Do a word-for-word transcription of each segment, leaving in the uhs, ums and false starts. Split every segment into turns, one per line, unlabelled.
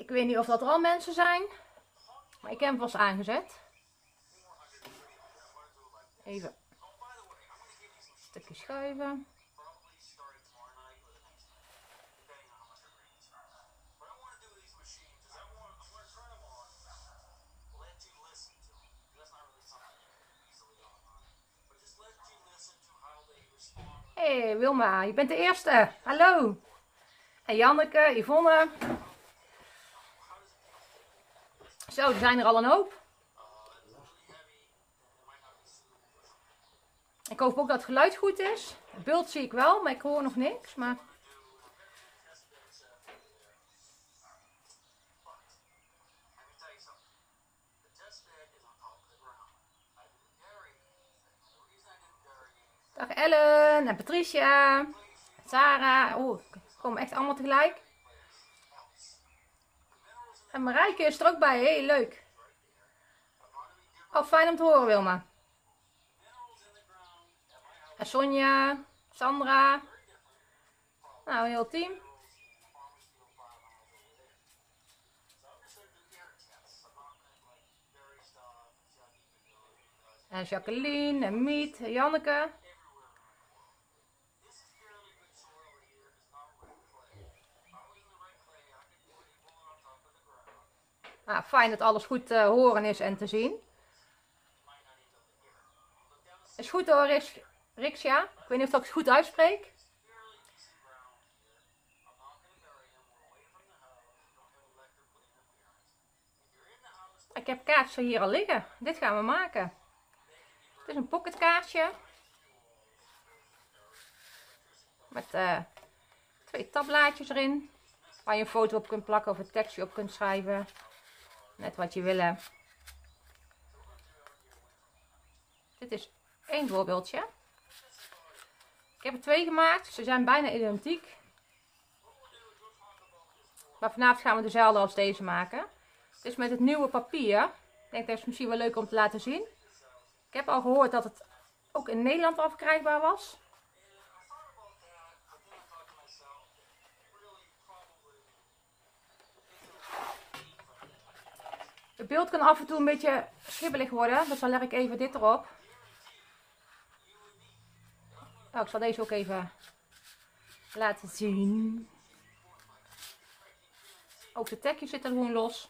Ik weet niet of dat er al mensen zijn. Maar ik heb hem vast aangezet. Even een stukje schuiven. Hé hey, Wilma, je bent de eerste. Hallo. En Janneke, Yvonne. Zo, er zijn er al een hoop. Ik hoop ook dat het geluid goed is. Het beeld zie ik wel, maar ik hoor nog niks. Maar... Dag Ellen en Patricia. Sarah. Oeh, komen echt allemaal tegelijk. En Marijke is er ook bij. Heel leuk. Oh, fijn om te horen, Wilma. En Sonja, Sandra. Nou, heel team. En Jacqueline en Miet en Janneke. Nou, fijn dat alles goed te horen is en te zien. Is goed hoor, Riks, Rixia. Ik weet niet of ik het goed uitspreek. Ik heb kaartjes hier al liggen. Dit gaan we maken. Het is een pocketkaartje. Met uh, twee tabblaadjes erin. Waar je een foto op kunt plakken of een tekstje op kunt schrijven. Net wat je wil. Dit is één voorbeeldje. Ik heb er twee gemaakt. Ze zijn bijna identiek. Maar vanavond gaan we dezelfde als deze maken. Het is met het nieuwe papier. Ik denk dat het misschien wel leuk om te laten zien. Ik heb al gehoord dat het ook in Nederland al verkrijgbaar was. Het beeld kan af en toe een beetje schibbelig worden. Dus dan leg ik even dit erop. Oh, ik zal deze ook even laten zien. Ook de tekjes zitten gewoon los.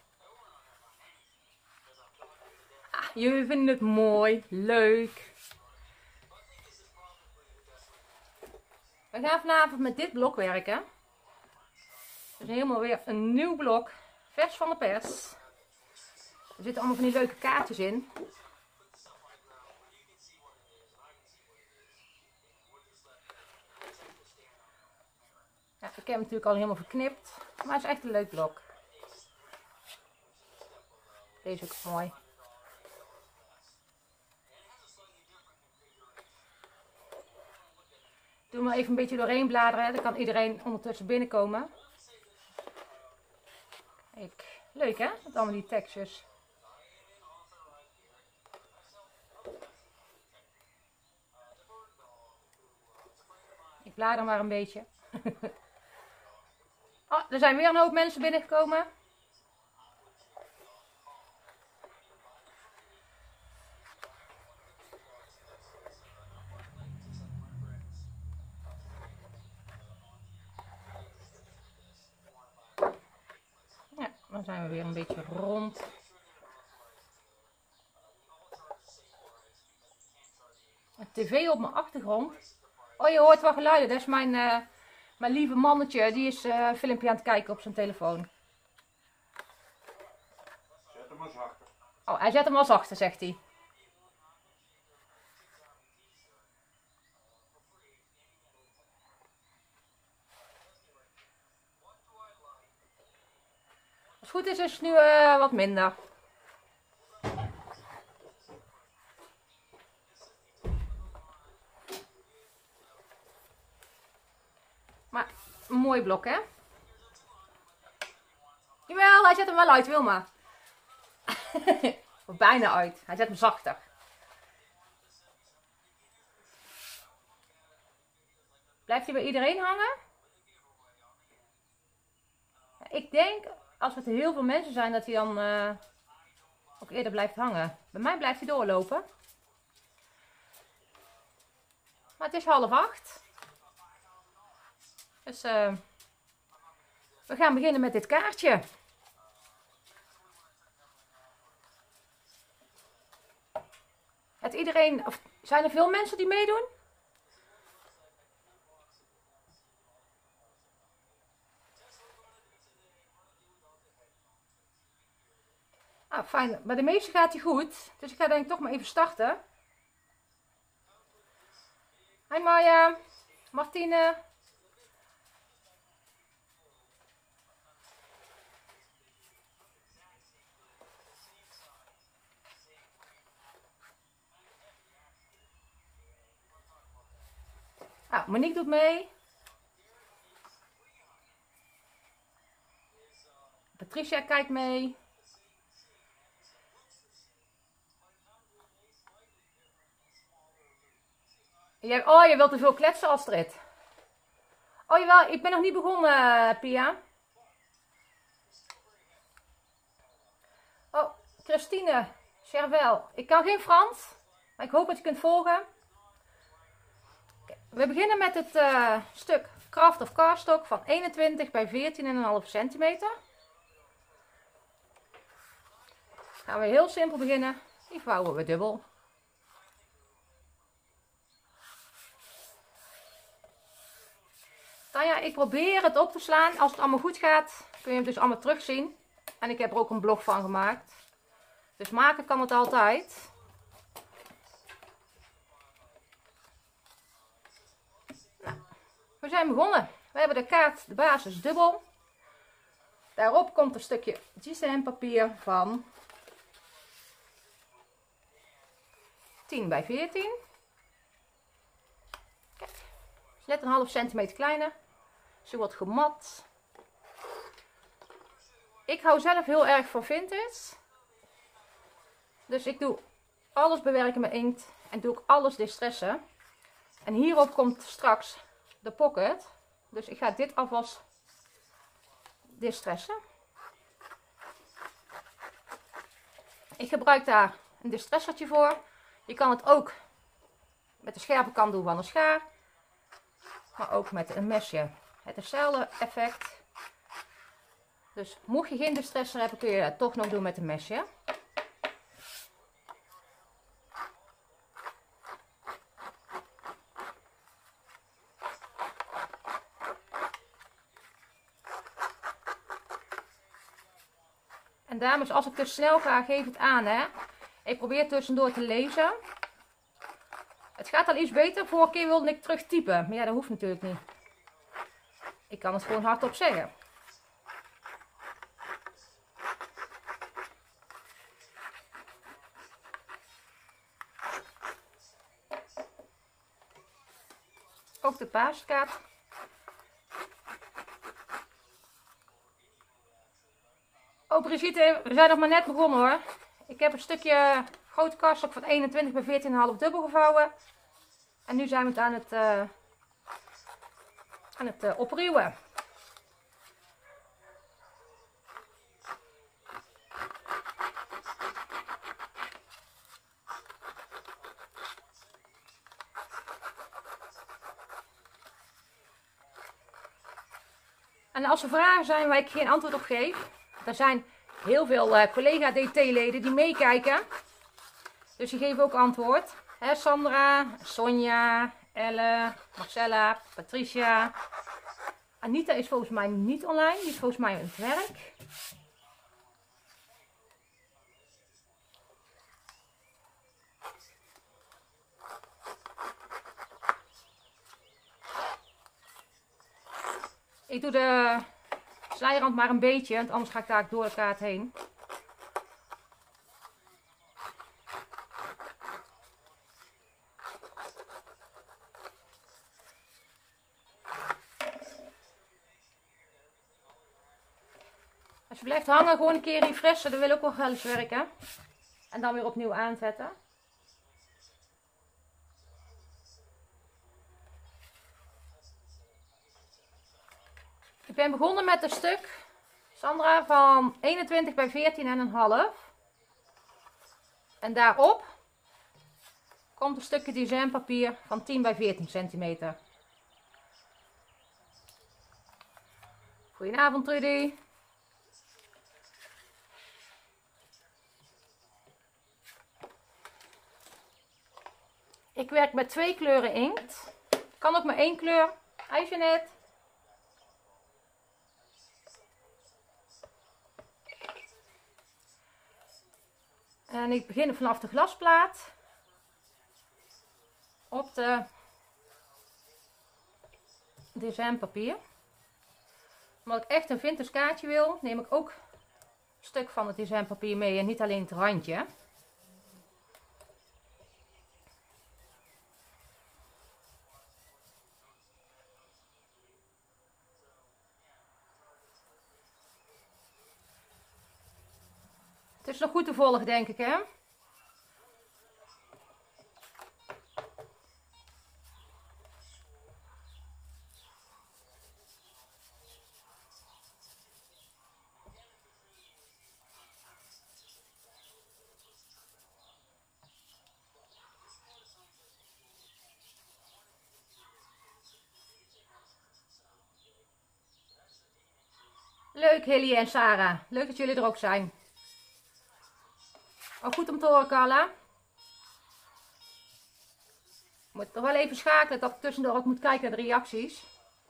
Ah, jullie vinden het mooi, leuk. We gaan vanavond met dit blok werken. Dus helemaal weer een nieuw blok. Vers van de pers. Er zitten allemaal van die leuke kaartjes in. Ja, ik heb hem natuurlijk al helemaal verknipt. Maar het is echt een leuk blok. Deze is ook mooi. Doe maar even een beetje doorheen bladeren. Dan kan iedereen ondertussen binnenkomen. Kijk, leuk hè? Met allemaal die tekstjes. Ik blader maar een beetje. Oh, er zijn weer een hoop mensen binnengekomen. Ja, dan zijn we weer een beetje rond. Een tv op mijn achtergrond. Oh, je hoort wel geluiden. Dat is mijn, uh, mijn lieve mannetje. Die is uh, een filmpje aan het kijken op zijn telefoon.
Zet hem maar zachter.
Oh, hij zet hem al zachter, zegt hij. Als het goed is, is het nu uh, wat minder. Maar een mooi blok, hè? Jawel, hij zet hem wel uit, Wilma. Bijna uit. Hij zet hem zachter. Blijft hij bij iedereen hangen? Ik denk als het heel veel mensen zijn, dat hij dan uh, ook eerder blijft hangen. Bij mij blijft hij doorlopen. Maar het is half acht. Dus uh, we gaan beginnen met dit kaartje. Het iedereen, of zijn er veel mensen die meedoen? Ah, fijn. Bij de meeste gaat hij goed. Dus ik ga denk ik toch maar even starten. Hi Maya. Martine. Ah, Monique doet mee. Patricia kijkt mee. Jij, oh, je wilt te veel kletsen, Astrid. Oh jawel, ik ben nog niet begonnen, Pia. Oh, Christine, Chervel. Ik kan geen Frans, maar ik hoop dat je kunt volgen. We beginnen met het uh, stuk Craft of Cardstock van eenentwintig bij veertien komma vijf centimeter. Gaan we heel simpel beginnen. Die vouwen we dubbel. Nou ja, ik probeer het op te slaan. Als het allemaal goed gaat, kun je hem dus allemaal terugzien. En ik heb er ook een blog van gemaakt. Dus maken kan het altijd. Nou, we zijn begonnen. We hebben de kaart, de basis dubbel. Daarop komt een stukje G C M papier van tien bij veertien. Kijk, net een half centimeter kleiner. Zo wat gemat. Ik hou zelf heel erg van vintage. Dus ik doe alles bewerken met inkt. En doe ik alles distressen. En hierop komt straks de pocket. Dus ik ga dit alvast distressen. Ik gebruik daar een distressertje voor. Je kan het ook met de scherpe kant doen van een schaar. Maar ook met een mesje. Het is hetzelfde effect. Dus mocht je geen distresser hebben, kun je het toch nog doen met een mesje. En dames, als ik te snel ga, geef het aan, hè. Ik probeer tussendoor te lezen. Het gaat al iets beter. Vorige keer wilde ik terug typen. Maar ja, dat hoeft natuurlijk niet. Ik kan het gewoon hardop zeggen. Ook de paaskaart. Oh Brigitte, we zijn nog maar net begonnen hoor. Ik heb een stukje grote karstok van eenentwintig bij veertien komma vijf dubbel gevouwen. En nu zijn we het aan het, uh, aan het uh, opruwen. En als er vragen zijn waar ik geen antwoord op geef, er zijn heel veel uh, collega D T-leden die meekijken. Dus die geven ook antwoord. He, Sandra, Sonja, Elle, Marcella, Patricia. Anita is volgens mij niet online. Die is volgens mij aan het werk. Ik doe de snijrand maar een beetje, want anders ga ik daar door de kaart heen. Als je blijft hangen, gewoon een keer refreshen, dat wil ook wel eens werken. En dan weer opnieuw aanzetten. Ik ben begonnen met een stuk Sandra, van eenentwintig bij veertien komma vijf. En daarop komt een stukje designpapier van tien bij veertien centimeter. Goedenavond Trudy. Ik werk met twee kleuren inkt. Kan ook maar één kleur. Hi Jeanette. En ik begin vanaf de glasplaat. Op de designpapier. Omdat ik echt een vintage kaartje wil, neem ik ook een stuk van het designpapier mee en niet alleen het randje. Het is nog goed te volgen, denk ik, hè? Leuk, Hilly en Sarah. Leuk dat jullie er ook zijn. Ook goed om te horen, Carla. Ik moet toch wel even schakelen dat ik tussendoor ook moet kijken naar de reacties.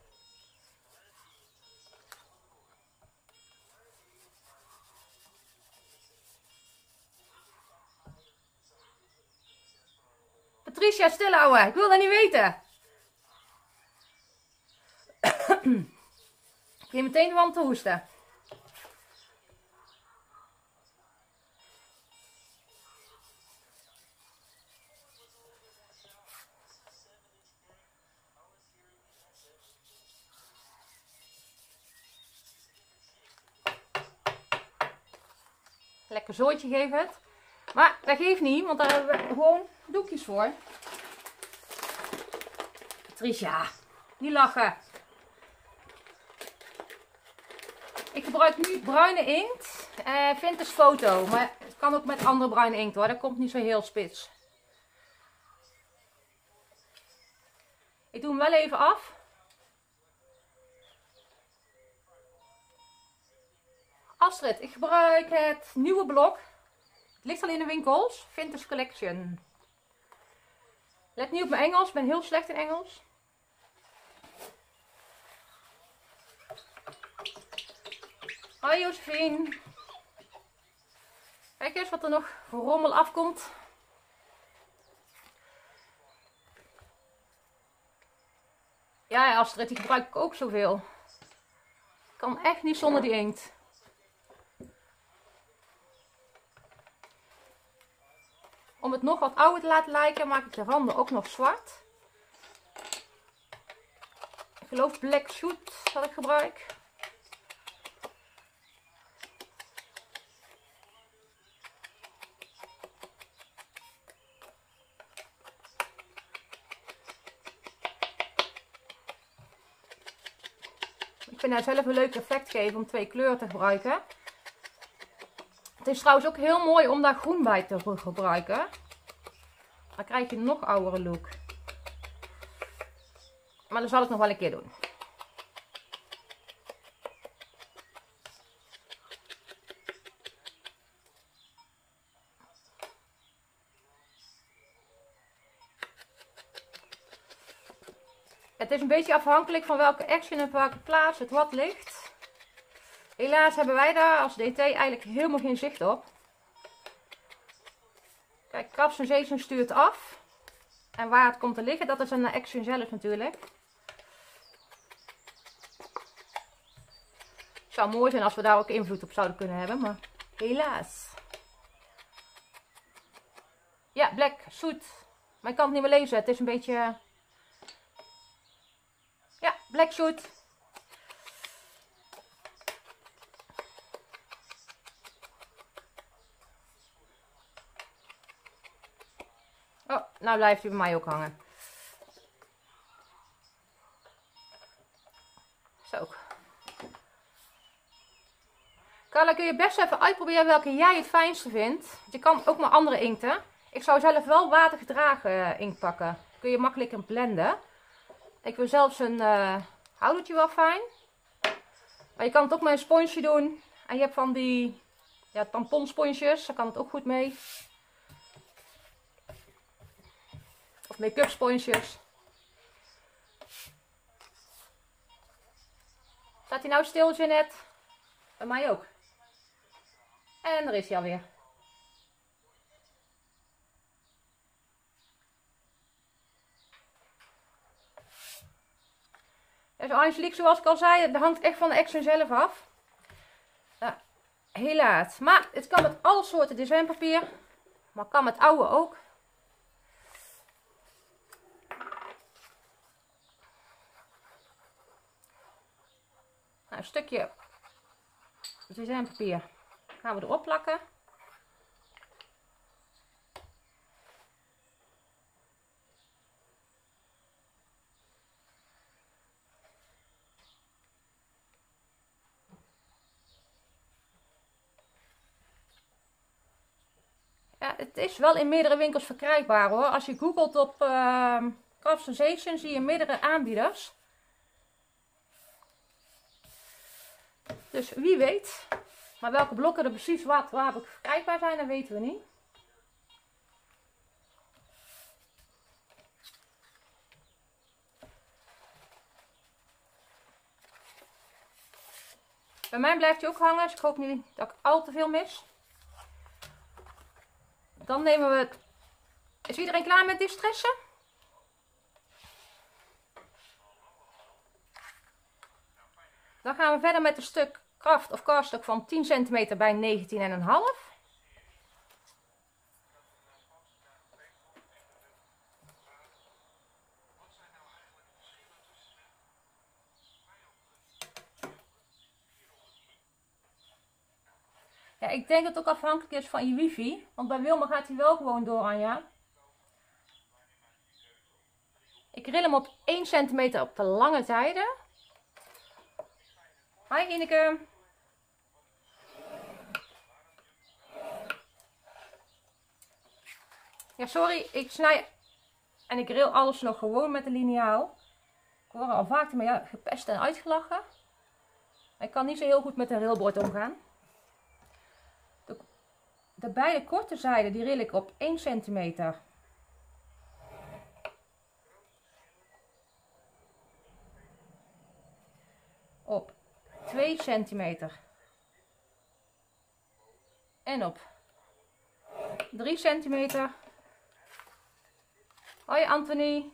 Patricia, stilhouden. Ik wil dat niet weten. Ik begin meteen van te hoesten. Lekker zooitje geeft het. Maar dat geeft niet, want daar hebben we gewoon doekjes voor. Patricia, niet lachen. Ik gebruik nu bruine inkt. Uh, vintage foto. Maar het kan ook met andere bruine inkt hoor. Dat komt niet zo heel spits. Ik doe hem wel even af. Astrid, ik gebruik het nieuwe blok. Het ligt al in de winkels. Vintage Collection. Let niet op mijn Engels. Ik ben heel slecht in Engels. Hoi Josephine. Kijk eens wat er nog voor rommel afkomt. Ja Astrid, die gebruik ik ook zoveel. Ik kan echt niet zonder die inkt. Om het nog wat ouder te laten lijken, maak ik de randen ook nog zwart. Ik geloof Black Shoot dat ik gebruik. Ik vind daar zelf een leuk effect geven om twee kleuren te gebruiken. Het is trouwens ook heel mooi om daar groen bij te gebruiken. Dan krijg je een nog oudere look. Maar dat zal ik nog wel een keer doen. Het is een beetje afhankelijk van welke action en welke plaats het wat ligt. Helaas hebben wij daar als D T eigenlijk helemaal geen zicht op. Kijk, Krabs en Zeesen stuurt af. En waar het komt te liggen, dat is aan de action zelf natuurlijk. Het zou mooi zijn als we daar ook invloed op zouden kunnen hebben, maar helaas. Ja, Black, zoet. Maar ik kan het niet meer lezen, het is een beetje... Ja, Black Shoot. Oh, nou blijft hij bij mij ook hangen. Zo. Carla, kun je best even uitproberen welke jij het fijnste vindt. Je kan ook maar andere inkten. Ik zou zelf wel watergedragen inkt pakken. Kun je makkelijker blenden. Ik wil zelfs een uh, houdertje wel fijn. Maar je kan het ook met een sponsje doen. En je hebt van die ja, tamponsponsjes. Daar kan het ook goed mee. Of make-up sponsjes. Staat hij nou stil, Jeanette? Bij mij ook. En daar is hij alweer. Ja, zo Angelique, zoals ik al zei, dat hangt echt van de action zelf af. Nou, helaas. Maar het kan met alle soorten designpapier. Maar kan met oude ook. Nou, een stukje designpapier gaan we erop plakken. Ja, het is wel in meerdere winkels verkrijgbaar hoor. Als je googelt op uh, Craft Sensation zie je meerdere aanbieders. Dus wie weet. Maar welke blokken er precies wat waar verkrijgbaar zijn, dat weten we niet. Bij mij blijft hij ook hangen, dus ik hoop niet dat ik al te veel mis. Dan nemen we het. Is iedereen klaar met distressen? Dan gaan we verder met een stuk kraft of cardstock van tien centimeter bij negentien komma vijf. Ja, ik denk dat het ook afhankelijk is van je wifi. Want bij Wilma gaat hij wel gewoon door, Anja. Ik ril hem op één centimeter op de lange zijde. Hi Ineke. Ja, sorry, ik snij en ik ril alles nog gewoon met de liniaal. Ik word er al vaak mee ja, gepest en uitgelachen. Ik kan niet zo heel goed met een rilbord omgaan. De, de beide korte zijden die ril ik op één centimeter. Op twee centimeter. En op drie centimeter. Hoi Anthony.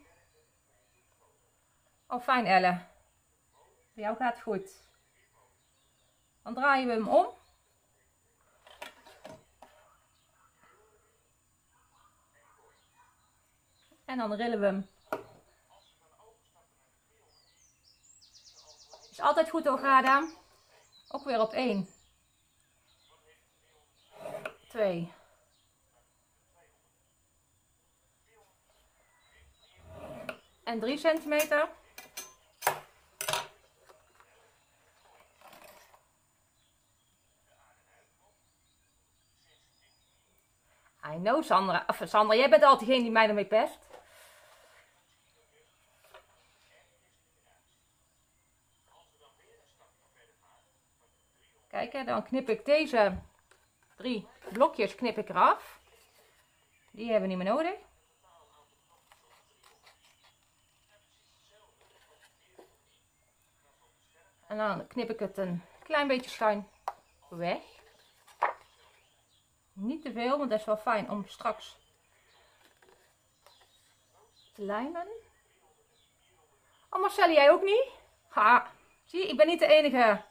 Oh fijn Elle. Bij jou gaat het goed. Dan draaien we hem om. En dan rillen we hem. Is altijd goed Ogada. Ook weer op één. twee. En drie centimeter. I know Sandra. Of Sandra, jij bent altijd degene die mij ermee pest. Kijk, hè, dan knip ik deze drie blokjes knip ik eraf. Die hebben we niet meer nodig. En dan knip ik het een klein beetje schuin weg. Niet te veel, want dat is wel fijn om straks te lijmen. Oh Marcel, jij ook niet? Ha, zie je, ik ben niet de enige.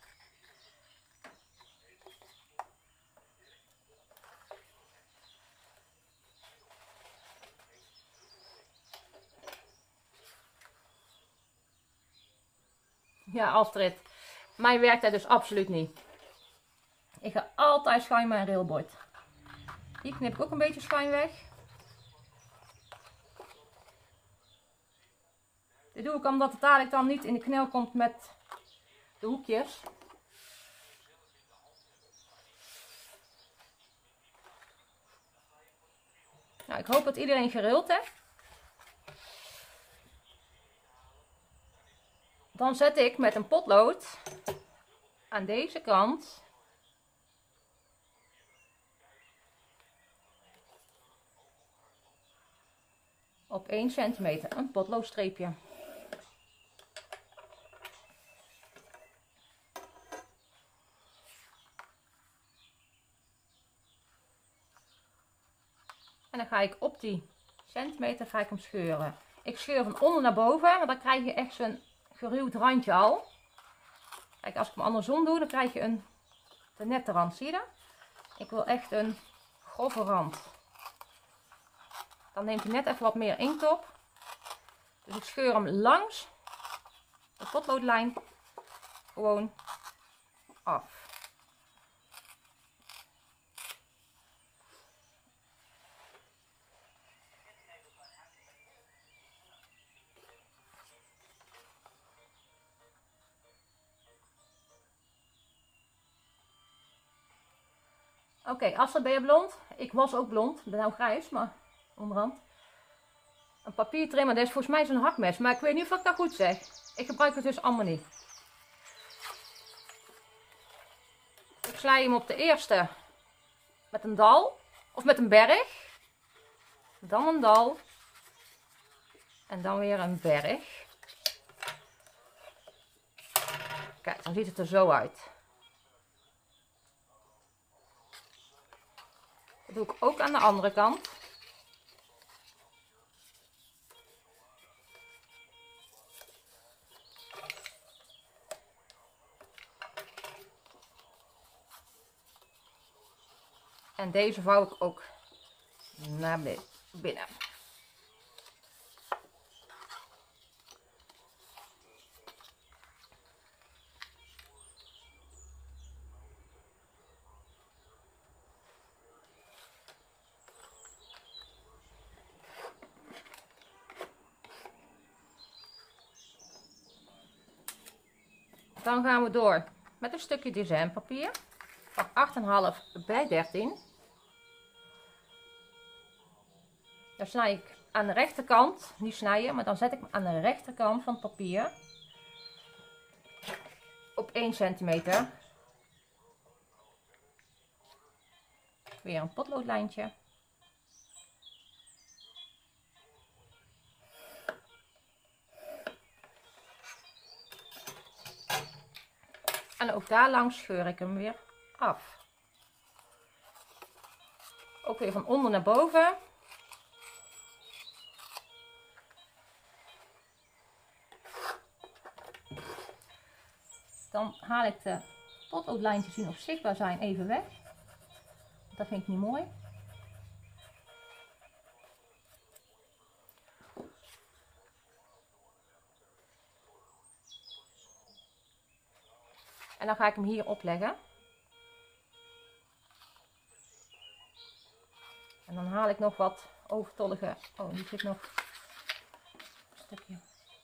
Ja, Astrid. Mij werkt dat dus absoluut niet. Ik ga altijd schuin met een railbord. Hier knip ik ook een beetje schuin weg. Dit doe ik omdat het dadelijk dan niet in de knel komt met de hoekjes. Nou, ik hoop dat iedereen geruld heeft. Dan zet ik met een potlood aan deze kant op één centimeter een potloodstreepje. En dan ga ik op die centimeter ga ik hem scheuren. Ik scheur van onder naar boven, want dan krijg je echt zo'n geruwd randje al. Kijk, als ik hem andersom doe, dan krijg je een te nette rand. Zie je dat? Ik wil echt een grove rand. Dan neemt hij net even wat meer inkt op. Dus ik scheur hem langs de potloodlijn gewoon af. Oké, okay, Astrid, ben je blond? Ik was ook blond. Ik ben nou grijs, maar onderhand. Een papiertrimmer, dat is volgens mij zo'n hakmes. Maar ik weet niet of ik dat goed zeg. Ik gebruik het dus allemaal niet. Ik sla hem op de eerste met een dal. Of met een berg. Dan een dal. En dan weer een berg. Kijk, dan ziet het er zo uit. Dat doe ik ook aan de andere kant. En deze vouw ik ook naar binnen. Dan gaan we door met een stukje designpapier van acht komma vijf bij dertien. Dan snij ik aan de rechterkant, niet snijden, maar dan zet ik hem aan de rechterkant van het papier op één centimeter. Weer een potloodlijntje. En ook daar langs scheur ik hem weer af. Ook weer van onder naar boven. Dan haal ik de potloodlijntjes die nog zichtbaar zijn even weg. Dat vind ik niet mooi. En dan ga ik hem hier opleggen. En dan haal ik nog wat overtollige. Oh, hier zit nog een stukje.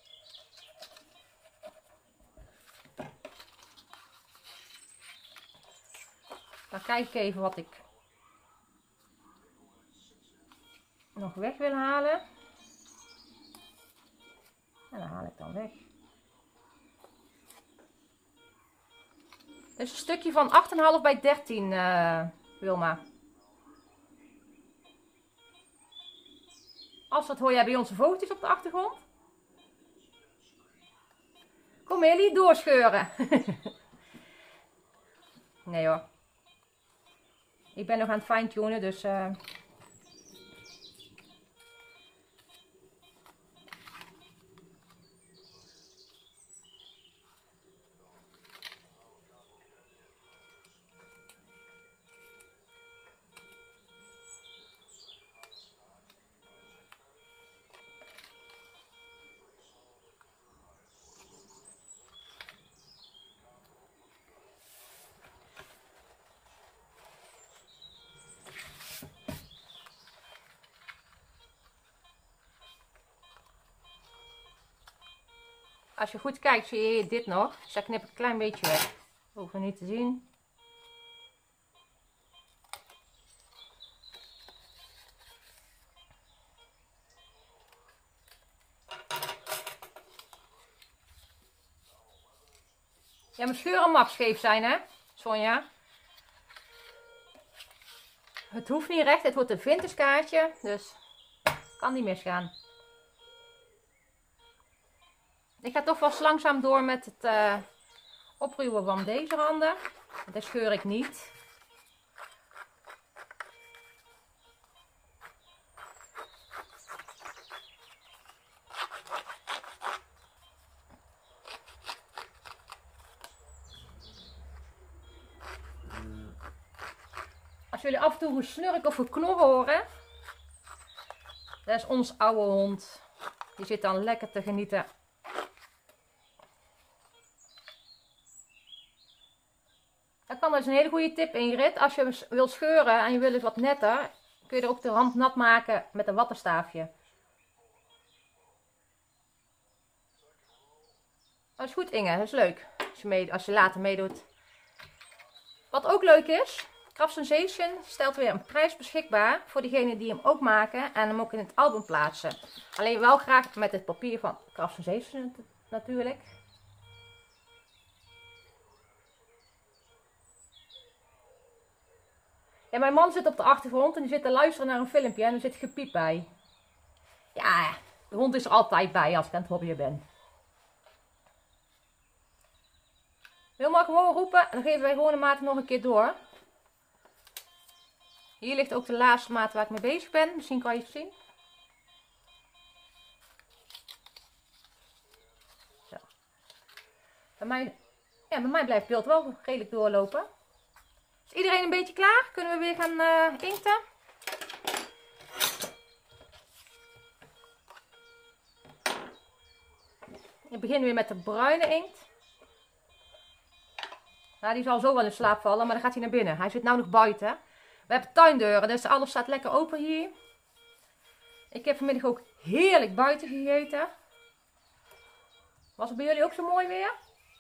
Dan kijk ik even wat ik nog weg wil halen. En dan haal ik dan weg. Dit is een stukje van acht komma vijf bij dertien, uh, Wilma. Als dat hoor jij bij onze vogeltjes op de achtergrond. Kom Ellie, doorscheuren. Nee hoor. Ik ben nog aan het fine-tunen, dus... Uh... Als je goed kijkt zie je dit nog. Dus ik knip een klein beetje weg. Hoef je niet te zien. mijn scheuren mag scheef zijn, hè, Sonja. Het hoeft niet recht, het wordt een vintage kaartje, dus kan niet misgaan. Ik ga toch vast langzaam door met het uh, opruwen van deze randen. Dat scheur ik niet. Als jullie af en toe gesnurk of geknorren horen, dat is ons oude hond. Die zit dan lekker te genieten. Dat kan dus een hele goede tip, Ingrid. Als je wil scheuren en je wil het wat netter, kun je er ook de rand nat maken met een wattenstaafje. Dat is goed, Inge. Dat is leuk. Als je, mee, als je later meedoet. Wat ook leuk is, Craft Sensation stelt weer een prijs beschikbaar voor diegenen die hem ook maken en hem ook in het album plaatsen. Alleen wel graag met het papier van Craft Sensation natuurlijk. Ja, mijn man zit op de achtergrond en die zit te luisteren naar een filmpje en er zit gepiep bij. Ja, de hond is er altijd bij als ik aan het hobbyen ben. Wil maar gewoon roepen en dan geven wij gewoon de maat nog een keer door. Hier ligt ook de laatste maat waar ik mee bezig ben. Misschien kan je het zien. Zo. Bij mij, ja, bij mij blijft het beeld wel redelijk doorlopen. Is iedereen een beetje klaar? Kunnen we weer gaan uh, inkten? Ik begin weer met de bruine inkt. Nou, die zal zo wel in slaap vallen, maar dan gaat hij naar binnen. Hij zit nou nog buiten. We hebben tuindeuren, dus alles staat lekker open hier. Ik heb vanmiddag ook heerlijk buiten gegeten. Was het bij jullie ook zo mooi weer?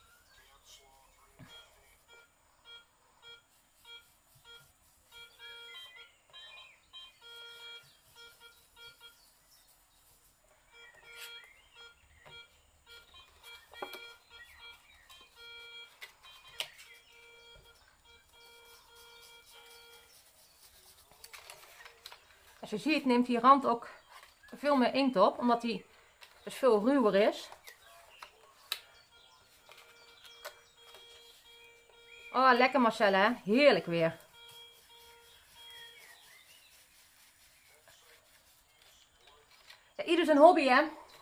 Als je ziet neemt die rand ook veel meer inkt op, omdat die dus veel ruwer is. Oh, lekker Marcelle, hè? Heerlijk weer. Ja, ieder zijn hobby, hè?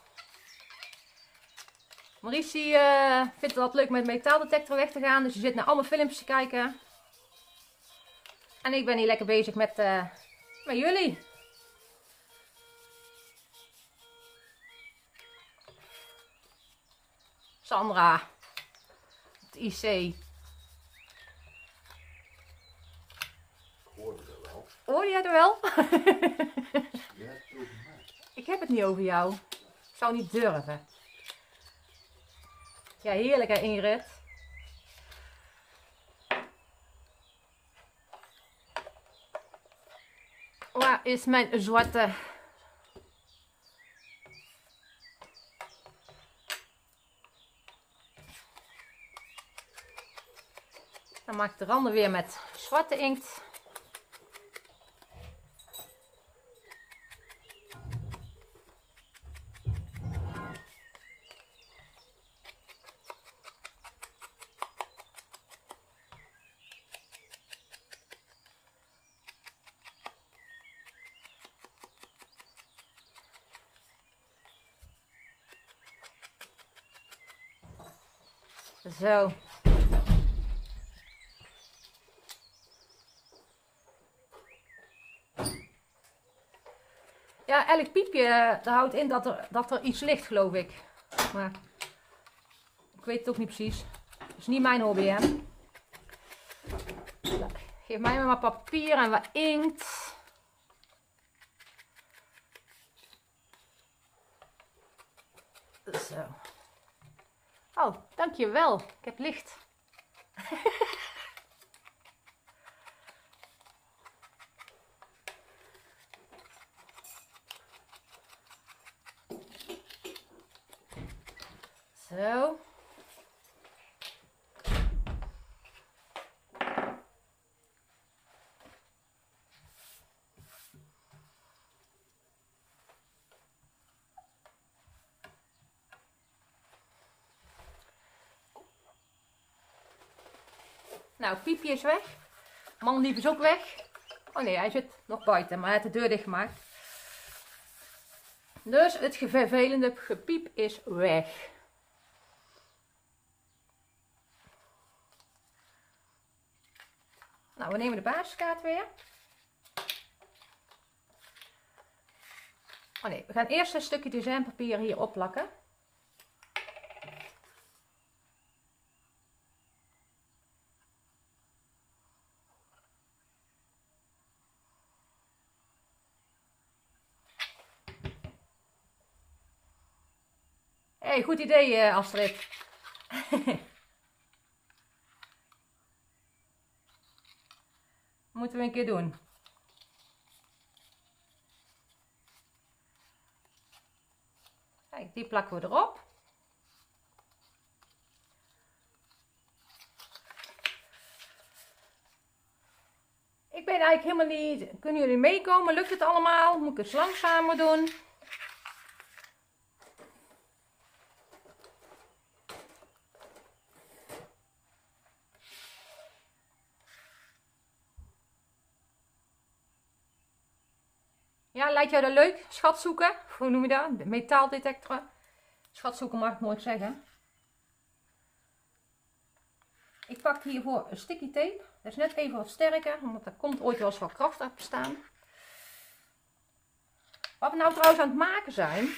Maurice uh, vindt het altijd leuk met metaaldetector weg te gaan, dus je zit naar allemaal filmpjes te kijken. En ik ben hier lekker bezig met, uh, met jullie. Sandra, het I C.
Hoorde er wel.
Hoorde jij er wel?
Je hebt het over mij.
Ik heb het niet over jou. Ik zou niet durven. Ja, heerlijk hè Ingrid. Waar is mijn zwarte... Dan maak ik de randen weer met zwarte inkt. Zo. Ja, elk piepje dat houdt in dat er, dat er iets ligt, geloof ik. Maar ik weet het ook niet precies. Het is niet mijn hobby, hè. Geef mij maar wat papier en wat inkt. Zo. Oh, dankjewel. Ik heb licht. Zo. Nou, Piepje is weg. Manlief is ook weg. Oh nee, hij zit nog buiten, maar hij heeft de deur dichtgemaakt. Dus het vervelende gepiep is weg. Nou, we nemen de basiskaart weer. Oh nee, we gaan eerst een stukje designpapier hier opplakken. Hey, goed idee, Astrid. Moeten we een keer doen. Kijk, die plakken we erop. Ik ben eigenlijk helemaal niet... Kunnen jullie meekomen? Lukt het allemaal? Moet ik het langzamer doen? Ja, lijkt jou dat leuk? Schatzoeken? Hoe noem je dat? Metaaldetector. Schatzoeken mag ik nooit zeggen. Ik pak hiervoor een sticky tape. Dat is net even wat sterker, omdat er komt ooit wel eens wat kracht op staan. Wat we nou trouwens aan het maken zijn.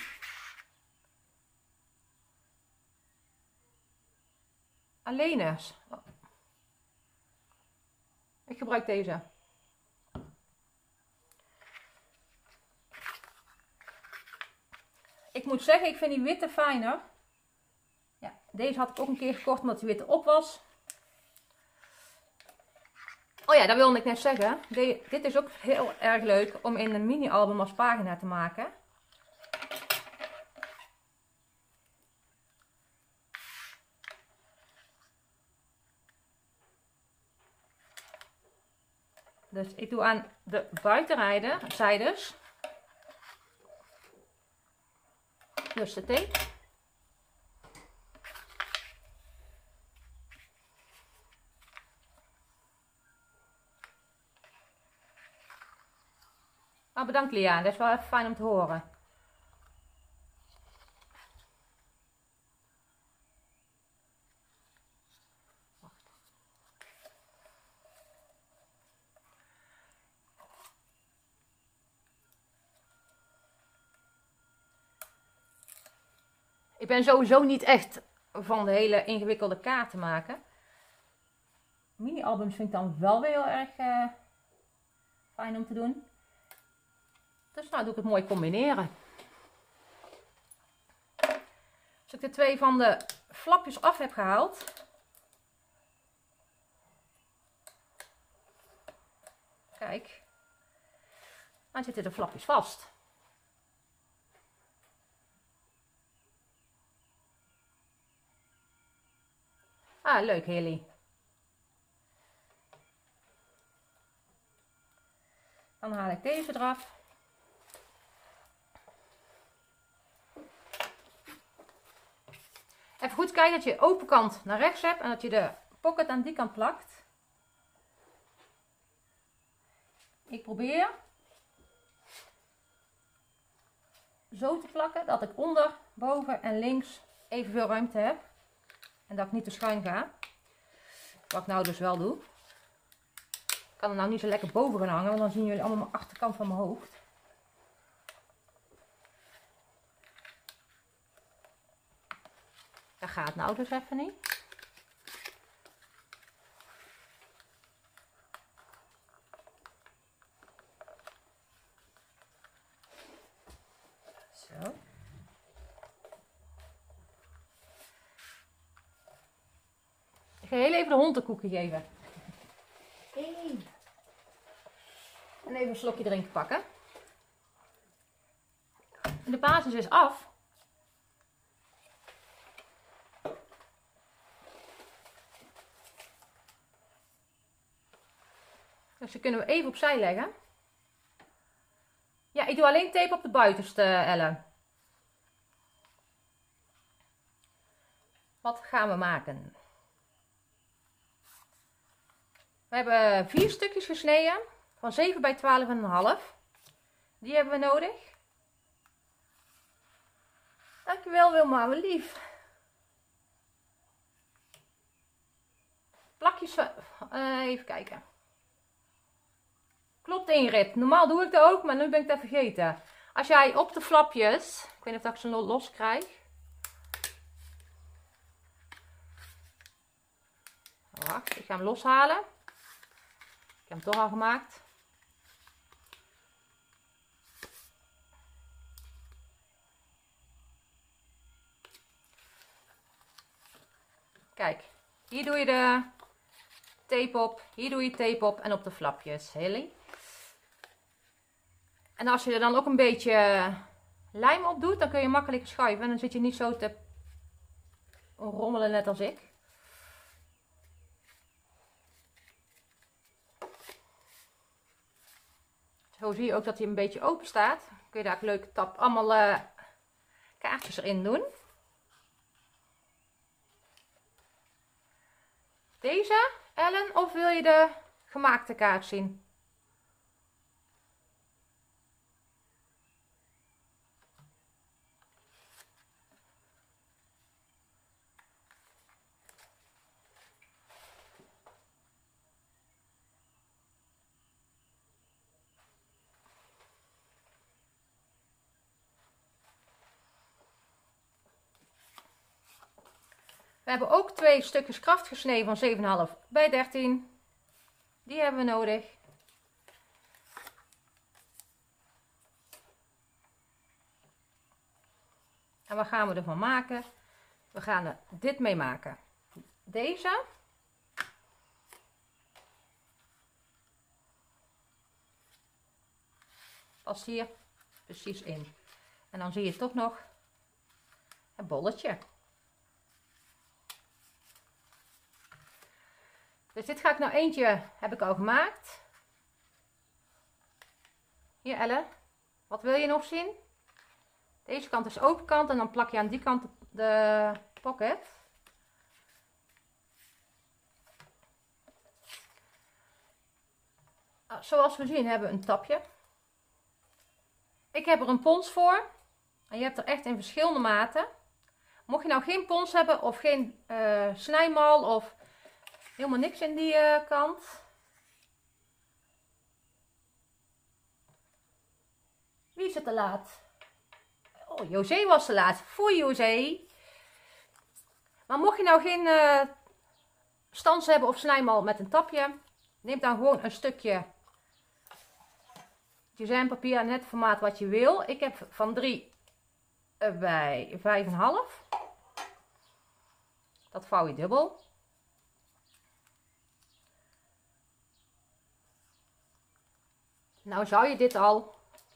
Alleen eens. Ik gebruik deze. Ik moet zeggen, ik vind die witte fijner. Ja, deze had ik ook een keer gekocht omdat die witte op was. Oh ja, dat wilde ik net zeggen. De, dit is ook heel erg leuk om in een mini-album als pagina te maken. Dus ik doe aan de buitenzijdes. Dus de tape. Oh, bedankt Lia, dat is wel even fijn om te horen. Wacht. Ik ben sowieso niet echt van de hele ingewikkelde kaarten maken. Mini-albums vind ik dan wel weer heel erg uh, fijn om te doen. Dus nou doe ik het mooi combineren. Als ik de twee van de flapjes af heb gehaald. Kijk. Dan zitten de flapjes vast. Ah, leuk Hilly. Dan haal ik deze eraf. Even goed kijken dat je de open kant naar rechts hebt en dat je de pocket aan die kant plakt. Ik probeer zo te plakken dat ik onder, boven en links evenveel ruimte heb. En dat ik niet te schuin ga. Wat ik nou dus wel doe. Ik kan er nou niet zo lekker boven gaan hangen, want dan zien jullie allemaal mijn achterkant van mijn hoofd. Dat gaat nou dus even niet. Zo. Ik ga heel even de hond een koekje geven. Hey. En even een slokje drinken pakken. De basis is af. Dus die kunnen we even opzij leggen. Ja, ik doe alleen tape op de buitenste, Elle. Wat gaan we maken? We hebben vier stukjes gesneden van zeven bij twaalf komma vijf. Die hebben we nodig. Dankjewel Wilma, wat lief. Plakjes, uh, even kijken. Klopt Ingrid, normaal doe ik dat ook, maar nu ben ik dat vergeten. Als jij op de flapjes, ik weet niet of ik ze los krijg. Wacht, ik ga hem loshalen. Ik heb hem toch al gemaakt. Kijk, hier doe je de tape op, hier doe je tape op en op de flapjes. Heel. En als je er dan ook een beetje lijm op doet, dan kun je makkelijker schuiven. En dan zit je niet zo te rommelen net als ik. Zo zie je ook dat hij een beetje open staat. Dan kun je daar een leuke tap allemaal uh, kaartjes erin doen. Deze, Ellen, of wil je de gemaakte kaart zien? We hebben ook twee stukjes kraft gesneden van zeven komma vijf bij dertien. Die hebben we nodig. En wat gaan we ervan maken? We gaan er dit mee maken. Deze. Past hier precies in. En dan zie je toch nog een bolletje. Dus dit ga ik nou eentje, heb ik al gemaakt. Hier Elle, wat wil je nog zien? Deze kant is open kant en dan plak je aan die kant de pocket. Zoals we zien hebben we een tapje. Ik heb er een pons voor. En je hebt er echt in verschillende maten. Mocht je nou geen pons hebben of geen uh, snijmal of helemaal niks in die uh, kant. Wie is het te laat? Oh, José was te laat. Foei José. Maar mocht je nou geen uh, stans hebben of snijmal met een tapje. Neem dan gewoon een stukje designpapier in het formaat wat je wil. Ik heb van drie bij vijf komma vijf. Dat vouw je dubbel. Nou zou je dit al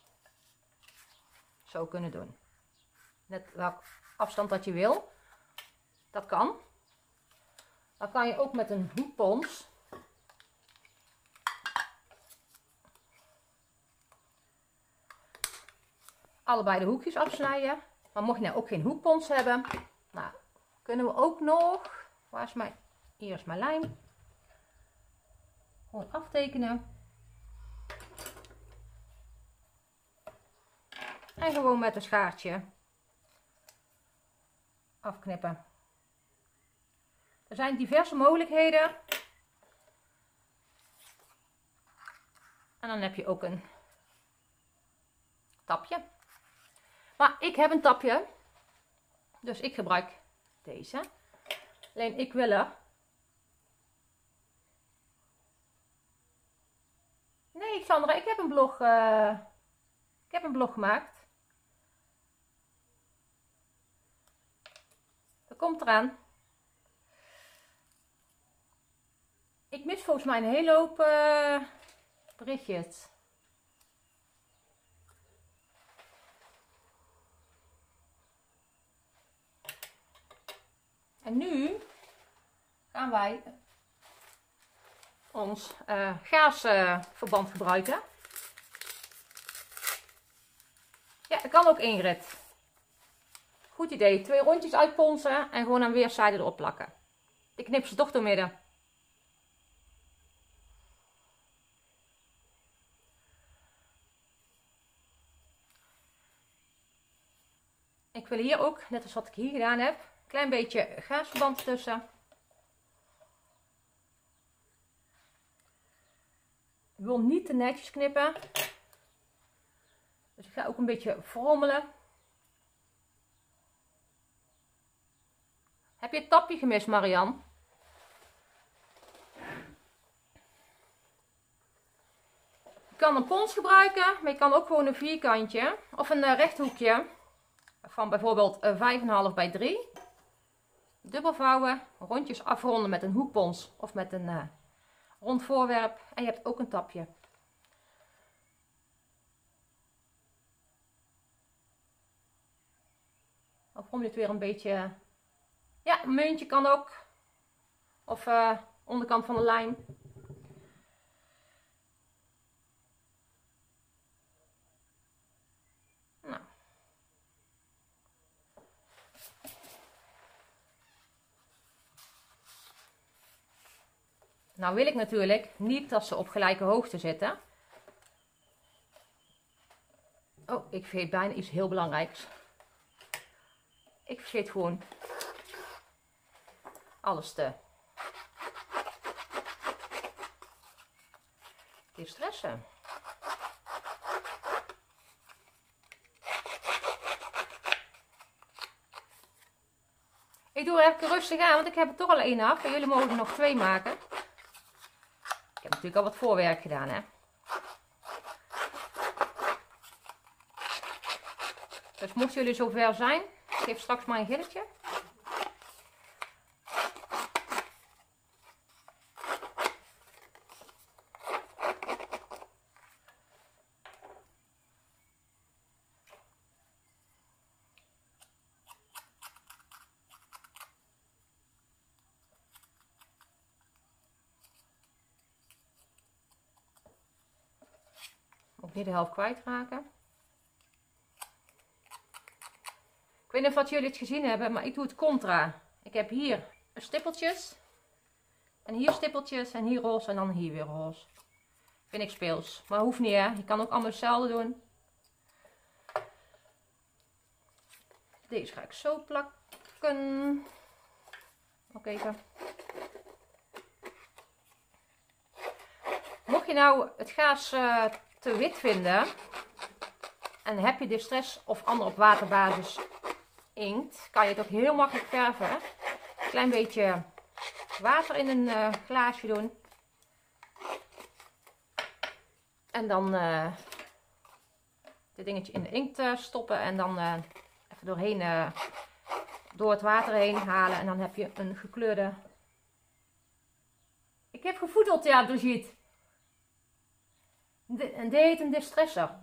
zo kunnen doen. Net welke afstand dat je wil. Dat kan. Dan kan je ook met een hoekpons. Allebei de hoekjes afsnijden. Maar mocht je nou ook geen hoekpons hebben. Nou, kunnen we ook nog. Waar is mijn. Hier is mijn lijm. Gewoon aftekenen. En gewoon met een schaartje afknippen. Er zijn diverse mogelijkheden. En dan heb je ook een tapje. Maar ik heb een tapje. Dus ik gebruik deze. Alleen ik wil er. Nee Sandra, ik heb een blog. Uh, ik heb een blog gemaakt. Dat komt eraan. Ik mis volgens mij een hele hoop uh, berichtjes. En nu gaan wij ons uh, gaasverband uh, gebruiken. Ja, dat kan ook Ingrid. Goed idee. Twee rondjes uitponsen en gewoon aan weerszijden erop plakken. Ik knip ze toch door midden. Ik wil hier ook, net als wat ik hier gedaan heb, een klein beetje gaasverband tussen. Ik wil niet te netjes knippen. Dus ik ga ook een beetje frommelen. Heb je het tapje gemist, Marian? Je kan een pons gebruiken, maar je kan ook gewoon een vierkantje of een uh, rechthoekje van bijvoorbeeld uh, vijf komma vijf bij drie. Dubbel vouwen, rondjes afronden met een hoekpons of met een uh, rond voorwerp en je hebt ook een tapje. Dan vorm je het weer een beetje. Ja, een muntje kan ook. Of uh, onderkant van de lijn. Nou. Nou wil ik natuurlijk niet dat ze op gelijke hoogte zitten. Oh, ik vergeet bijna iets heel belangrijks. Ik vergeet gewoon alles te distressen. Ik doe er even rustig aan, want ik heb er toch al één af. En jullie mogen er nog twee maken. Ik heb natuurlijk al wat voorwerk gedaan, hè. Dus mochten jullie zover zijn, geef straks maar een gilletje. Ook niet de helft kwijtraken. Ik weet niet of jullie het gezien hebben, maar ik doe het contra. Ik heb hier stippeltjes. En hier stippeltjes en hier roze en dan hier weer roze. Vind ik speels. Maar hoeft niet, hè. Je kan ook allemaal hetzelfde doen. Deze ga ik zo plakken. Ook even. Mocht je nou het gaas uh, te wit vinden. En heb je distress of andere op waterbasis inkt, kan je het ook heel makkelijk verven. Een klein beetje water in een uh, glaasje doen. En dan uh, dit dingetje in de inkt uh, stoppen. En dan uh, even doorheen, uh, door het water heen halen. En dan heb je een gekleurde. Ik heb gevoedeld, ja, Brigitte. En dit heet een distresser.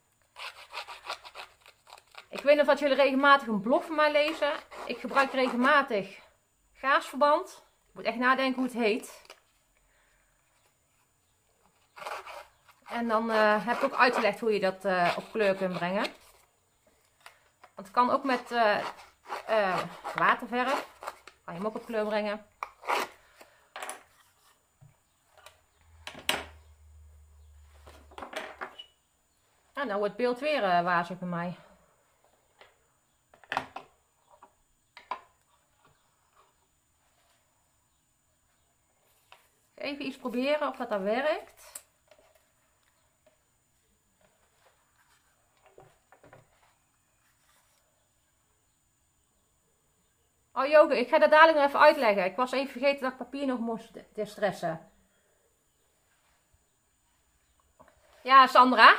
Ik weet nog dat jullie regelmatig een blog van mij lezen. Ik gebruik regelmatig gaasverband. Ik moet echt nadenken hoe het heet. En dan uh, heb ik ook uitgelegd hoe je dat uh, op kleur kunt brengen. Want het kan ook met uh, uh, waterverf. Kan je hem ook op kleur brengen. En nou wordt het beeld weer uh, wazig bij mij. Even iets proberen of dat dan werkt. Oh Joke, ik ga dat dadelijk nog even uitleggen. Ik was even vergeten dat ik papier nog moest distressen. Ja, Sandra.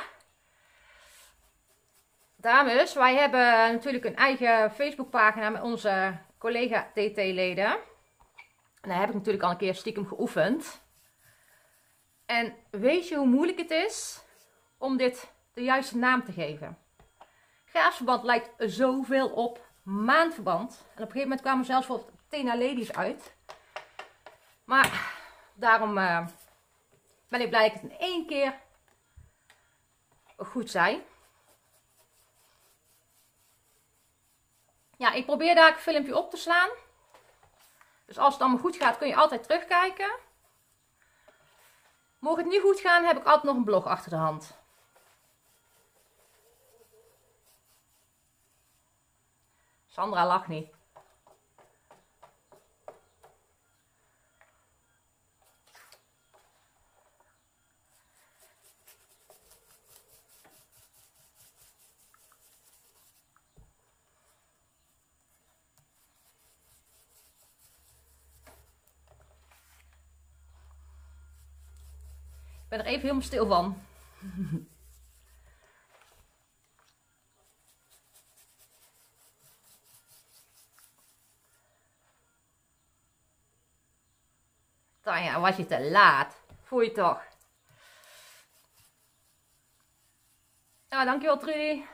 Dames, wij hebben natuurlijk een eigen Facebookpagina met onze collega T T-leden. En daar heb ik natuurlijk al een keer stiekem geoefend. En weet je hoe moeilijk het is om dit de juiste naam te geven? Gaasverband lijkt zoveel op maandverband. En op een gegeven moment kwamen we zelfs voor Tena Ladies uit. Maar daarom uh, ben ik blij dat het in één keer goed zei. Ja, ik probeer daar een filmpje op te slaan. Dus als het allemaal goed gaat, kun je altijd terugkijken. Mocht het niet goed gaan, heb ik altijd nog een blog achter de hand. Sandra lacht niet. Ik ben er even helemaal stil van. Tanja, was je te laat? Voel je toch? Ja, dankjewel Trudy.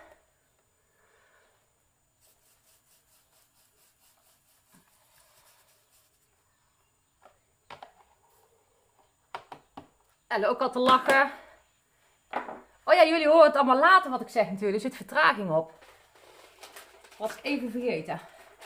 Elle ook al te lachen. Oh ja, jullie horen het allemaal later wat ik zeg natuurlijk. Er zit vertraging op. Was ik even vergeten.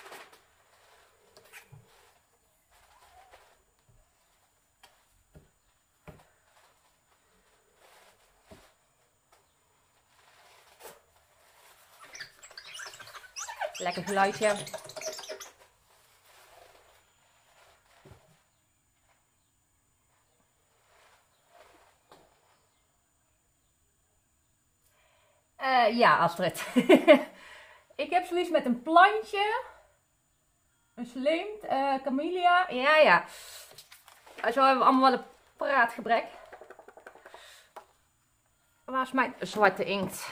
Lekker geluidje. Uh, ja, Astrid. Ik heb zoiets met een plantje. Een sleemt. Uh, camellia. Ja, ja. Zo hebben we allemaal wel een praatgebrek. Waar is mijn zwarte inkt?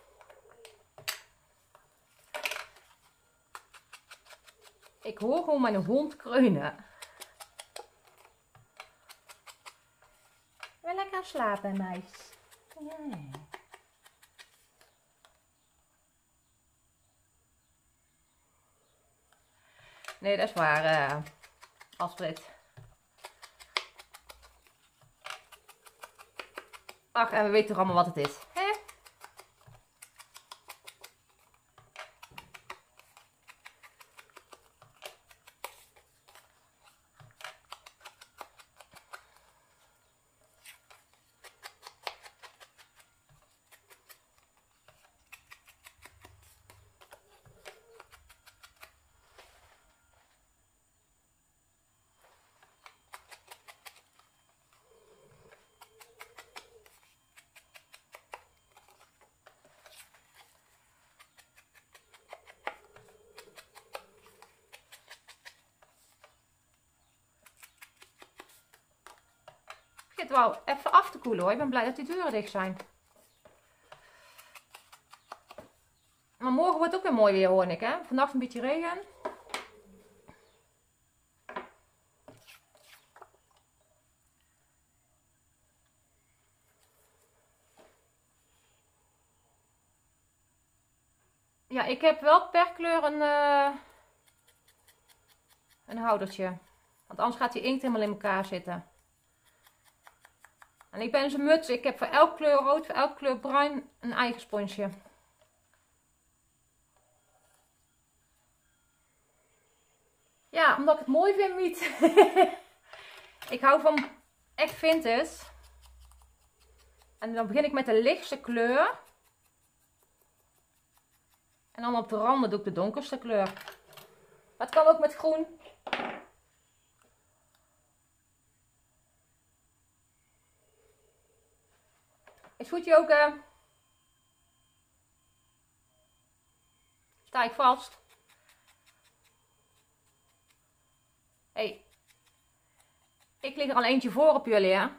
Ik hoor gewoon mijn hond kreunen. Wil lekker slapen, meis. Ja. Nee, dat is waar, uh, Astrid. Ach, en we weten toch allemaal wat het is, hè? Het wel even af te koelen hoor. Ik ben blij dat die deuren dicht zijn. Maar morgen wordt het ook weer mooi weer hoor ik hè. Vannacht een beetje regen. Ja, ik heb wel per kleur een, uh, een houdertje. Want anders gaat die inkt helemaal in elkaar zitten. En ik ben zijn muts. Ik heb voor elke kleur rood, voor elke kleur bruin een eigen sponsje. Ja, omdat ik het mooi vind, Miet. Ik hou van echt vintage. En dan begin ik met de lichtste kleur. En dan op de randen doe ik de donkerste kleur. Maar het kan ook met groen. Is goed, Joke? Sta ik vast? Hey. Ik lig er al eentje voor op jullie, hè?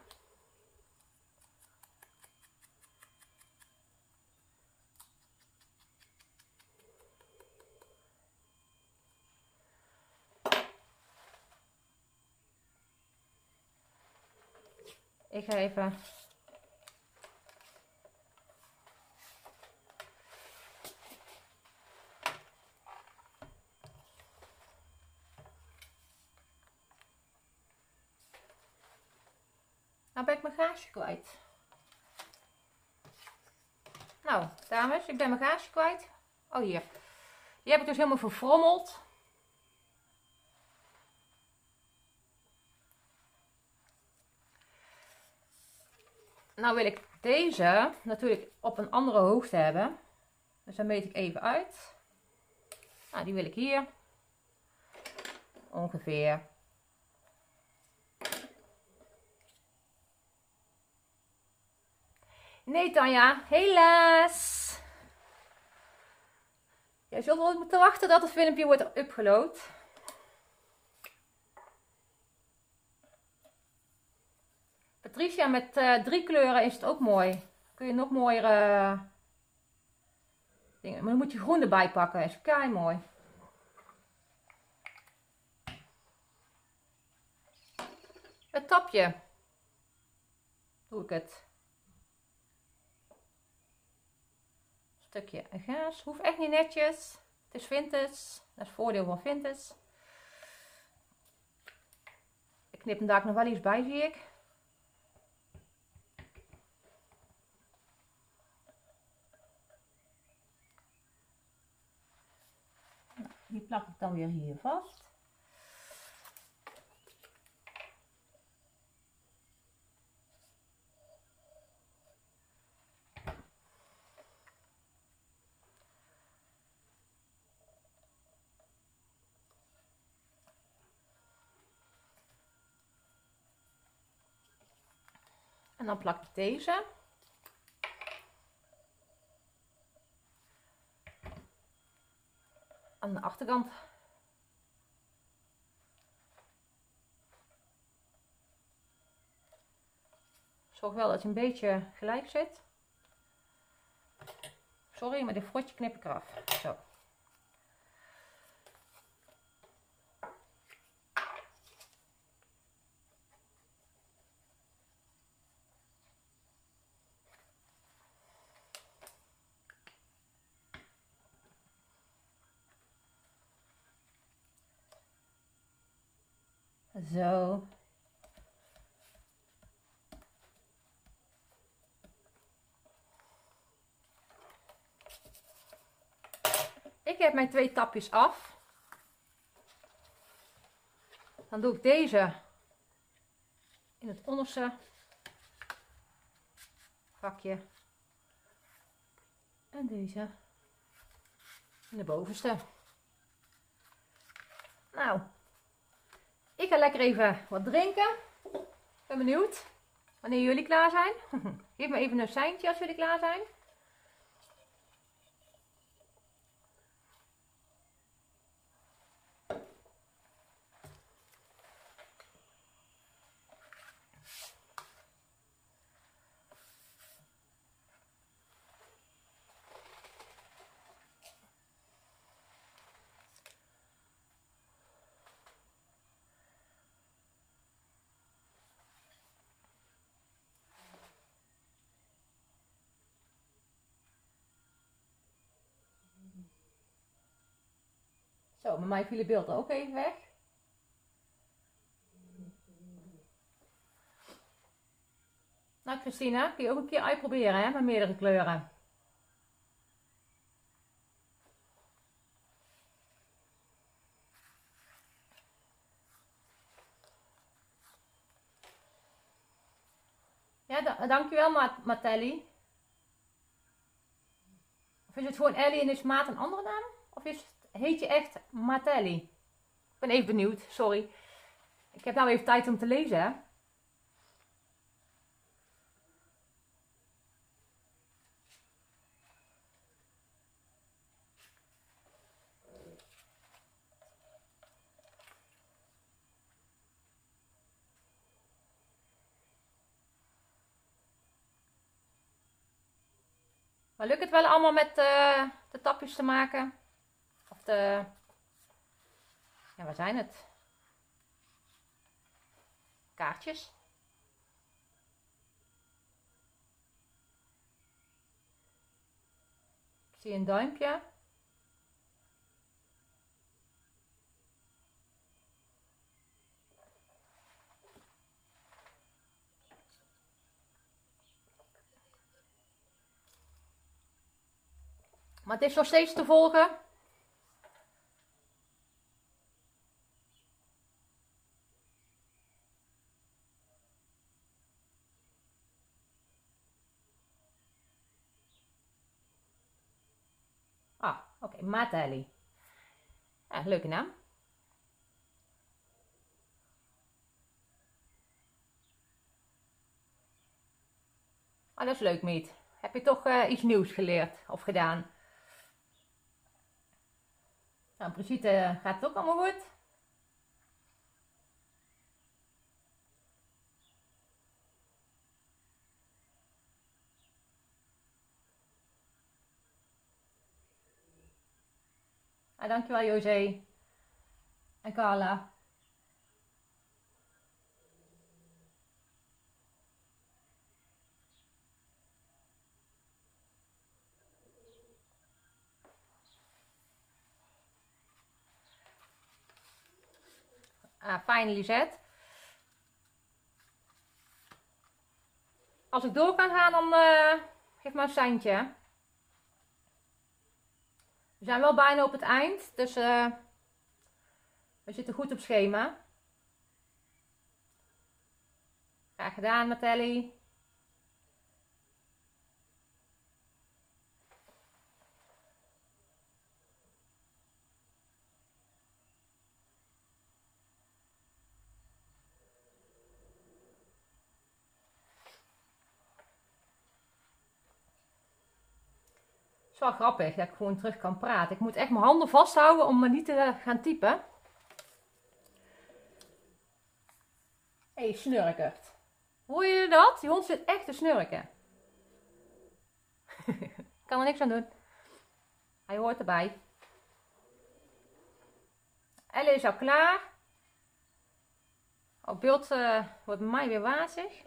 Ik ga even... Nou ben ik mijn gaasje kwijt. Nou, dames, ik ben mijn gaasje kwijt. Oh, hier. Die heb ik dus helemaal verfrommeld. Nou wil ik deze natuurlijk op een andere hoogte hebben. Dus dan meet ik even uit. Nou, die wil ik hier. Ongeveer. Nee, Tanja, helaas. Jij zult wel moeten wachten dat het filmpje wordt upgeload. Patricia, met uh, drie kleuren is het ook mooi. Kun je nog mooiere dingen. Maar dan moet je groen erbij pakken. Is kei mooi. Het tapje. Doe ik het. Stukje gaas. Hoeft echt niet netjes. Het is vintage. Dat is het voordeel van vintage. Ik knip hem daar nog wel iets bij, zie ik. Nou, die plak ik dan weer hier vast. En dan plak ik deze. Aan de achterkant. Zorg wel dat je een beetje gelijk zit. Sorry, maar dit frodje knip ik eraf. Zo. Zo. Ik heb mijn twee tapjes af. Dan doe ik deze in het onderste vakje. En deze in de bovenste. Nou. Ik ga lekker even wat drinken. Ik ben benieuwd wanneer jullie klaar zijn. Geef me even een seintje als jullie klaar zijn. Zo, bij mij viel het beeld ook even weg. Nou, Christina, kun je ook een keer uitproberen, hè, met meerdere kleuren. Ja, da dankjewel, Mat Matelli. Of is het gewoon Ellie en is Maat een andere naam? Of is het, heet je echt Matelli? Ik ben even benieuwd, sorry. Ik heb nou even tijd om te lezen, hè. Maar lukt het wel allemaal met uh, de tapjes te maken? Of de... Ja, waar zijn het? Kaartjes. Ik zie een duimpje. Maar het is nog steeds te volgen. Ah, oké, okay, Matelli. Ja, leuke naam. Oh, dat is leuk, Miet. Heb je toch uh, iets nieuws geleerd of gedaan? Nou, Brigitte gaat het ook allemaal goed. Ah, dankjewel José. En Carla. Ah, fijn Lisette. Als ik door kan gaan, dan uh, geef maar een seintje. We zijn wel bijna op het eind, dus uh, we zitten goed op schema. Graag gedaan, Matelli. Het is wel grappig dat ik gewoon terug kan praten. Ik moet echt mijn handen vasthouden om me niet te gaan typen. Hé, hey, snurkert. Hoor je dat? Die hond zit echt te snurken. Ik kan er niks aan doen. Hij hoort erbij. Elle is al klaar. Op beeld uh, wordt bij mij weer wazig.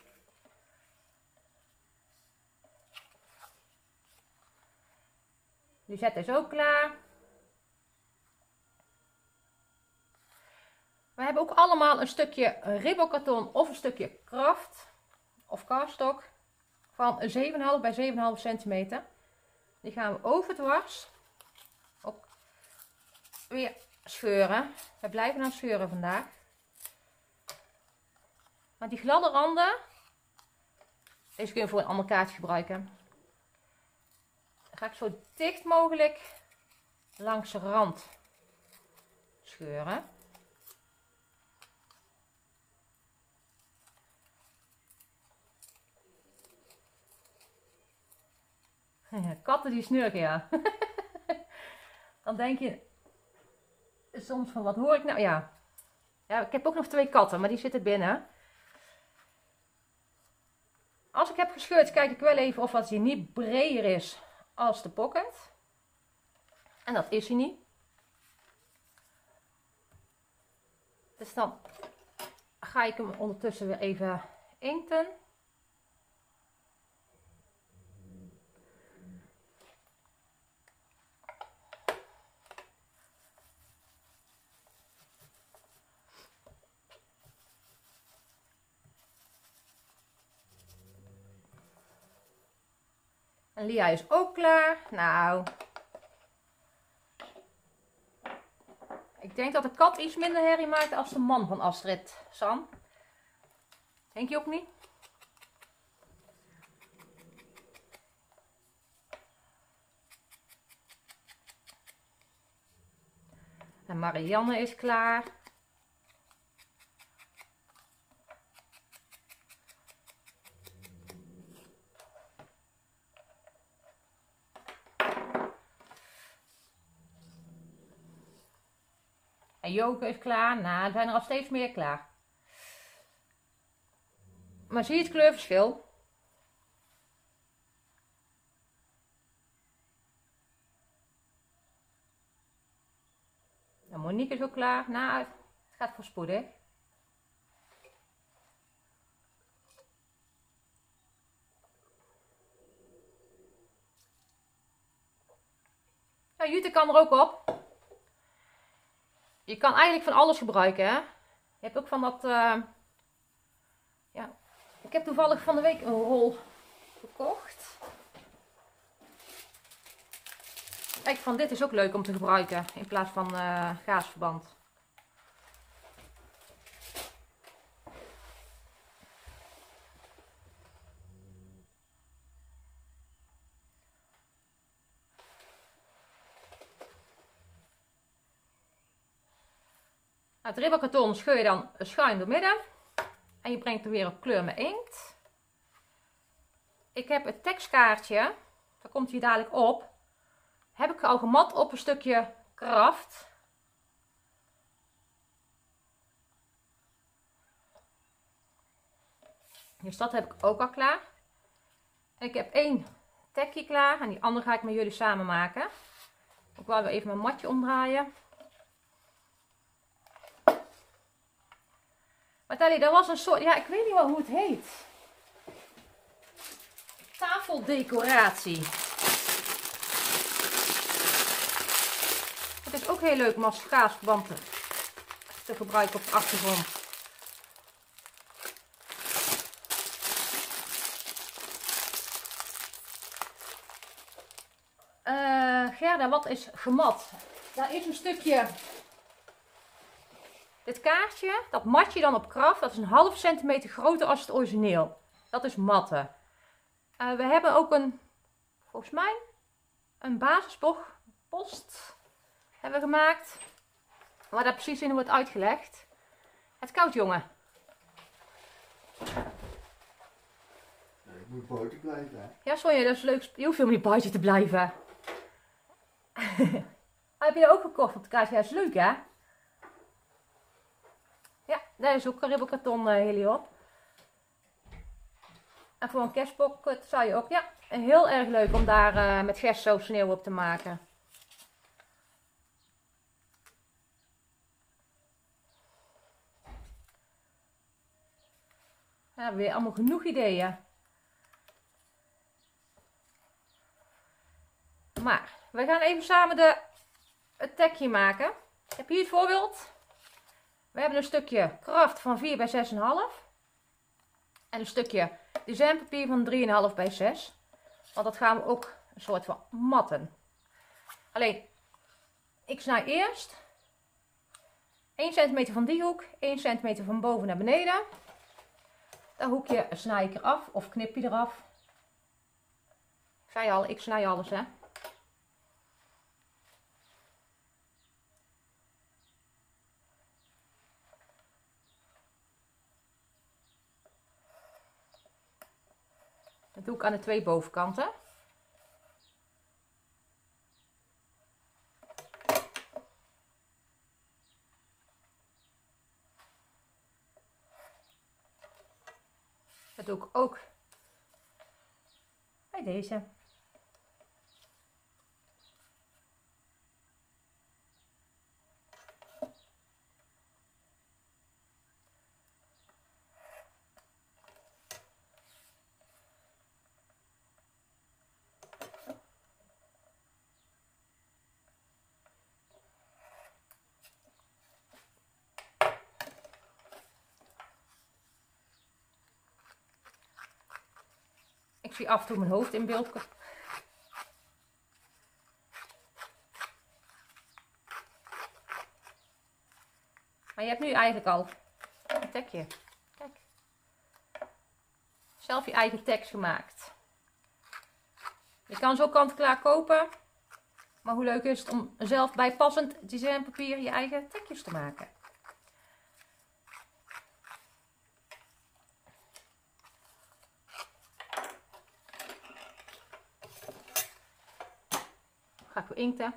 Lisette is ook klaar. We hebben ook allemaal een stukje ribbenkarton of een stukje kraft of cardstock van zeven komma vijf bij zeven komma vijf centimeter. Die gaan we overdwars ook weer scheuren. We blijven aan scheuren vandaag. Maar die gladde randen, deze kun je voor een ander kaartje gebruiken. Dan ga ik zo dicht mogelijk langs de rand scheuren. Katten die snurken, ja. Dan denk je soms van, wat hoor ik nou? Ja. Ja, ik heb ook nog twee katten, maar die zitten binnen. Als ik heb gescheurd, kijk ik wel even of hij niet breder is als de pocket. En dat is hij niet. Dus dan ga ik hem ondertussen weer even inkten. En Lia is ook klaar. Nou, ik denk dat de kat iets minder herrie maakt als de man van Astrid, Sam. Denk je ook niet? En Marianne is klaar. En Joke is klaar. Nou, er zijn er al steeds meer klaar. Maar zie je het kleurverschil? En Monique is ook klaar. Nou, het gaat voorspoedig. Ja, Jute kan er ook op. Je kan eigenlijk van alles gebruiken, hè. Je hebt ook van dat... Uh, ja, ik heb toevallig van de week een rol gekocht. Kijk, van dit is ook leuk om te gebruiken in plaats van uh, gaasverband. Het ribbelkarton scheur je dan schuin door midden. En je brengt er weer op kleur met inkt. Ik heb het tekstkaartje, daar komt hij dadelijk op, heb ik al gemat op een stukje kraft. Dus dat heb ik ook al klaar. En ik heb één tekje klaar en die andere ga ik met jullie samen maken. Ik wil weer even mijn matje omdraaien. Maar Tally, dat was een soort, ja, ik weet niet wel hoe het heet. Tafeldecoratie. Het is ook heel leuk om als gaasverband te, te gebruiken op de achtergrond. Uh, Gerda, wat is gemat? Daar is een stukje. Dit kaartje, dat mat je dan op kraft. Dat is een half centimeter groter als het origineel. Dat is matten. Uh, we hebben ook een, volgens mij, een basispost hebben we gemaakt. Waar dat precies in wordt uitgelegd. Het koud, jongen.
Ja, ik moet buiten blijven, hè?
Ja, Sonja, dat is leuk. Je hoeft helemaal niet buiten te blijven. Heb je dat ook gekocht op de kaartje? Ja, dat is leuk, hè? Ja, daar is ook een ribbelkarton uh, Heliop. En voor een kerstpocket zou je ook, ja, heel erg leuk om daar uh, met gerst zo sneeuw op te maken. Ja, weer allemaal genoeg ideeën. Maar, we gaan even samen de, het tekje maken. Ik heb hier het voorbeeld. We hebben een stukje kraft van vier bij zes komma vijf. En een stukje designpapier van drie komma vijf bij zes. Want dat gaan we ook een soort van matten. Alleen, ik snij eerst één centimeter van die hoek, één centimeter van boven naar beneden. Dat hoekje snij ik eraf of knip je eraf. Ik zei al, ik snij alles, hè. Dat doe ik aan de twee bovenkanten. Dat doe ik ook bij deze. Ik zie af en toe mijn hoofd in beeld. Maar je hebt nu eigenlijk al een tekje. Kijk. Zelf je eigen tekst gemaakt. Je kan zo kant-en-klaar kopen. Maar hoe leuk is het om zelf bijpassend designpapier je eigen tekjes te maken. Ga ik weer inkten.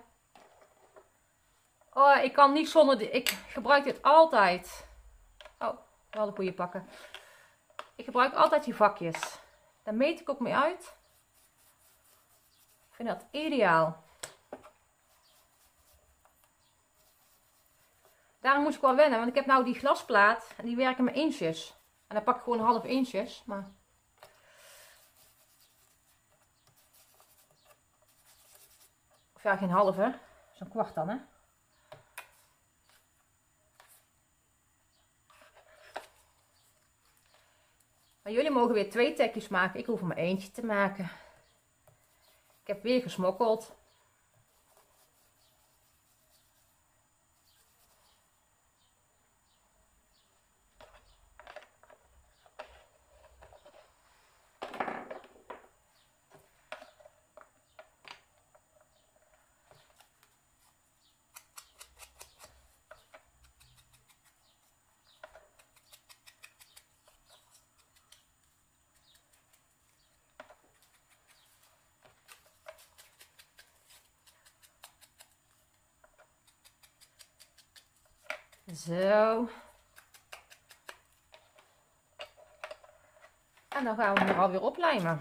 Oh, ik kan niet zonder dit. Ik gebruik dit altijd. Oh, wel de goede pakken. Ik gebruik altijd die vakjes. Daar meet ik ook mee uit. Ik vind dat ideaal. Daarom moest ik wel wennen, want ik heb nou die glasplaat en die werken met inches. En dan pak ik gewoon een half inches, maar... Of ja, geen half, hè. Zo'n kwart dan, hè. Maar jullie mogen weer twee tekjes maken. Ik hoef er maar eentje te maken. Ik heb weer gesmokkeld. Zo. En dan gaan we hem er alweer oplijmen.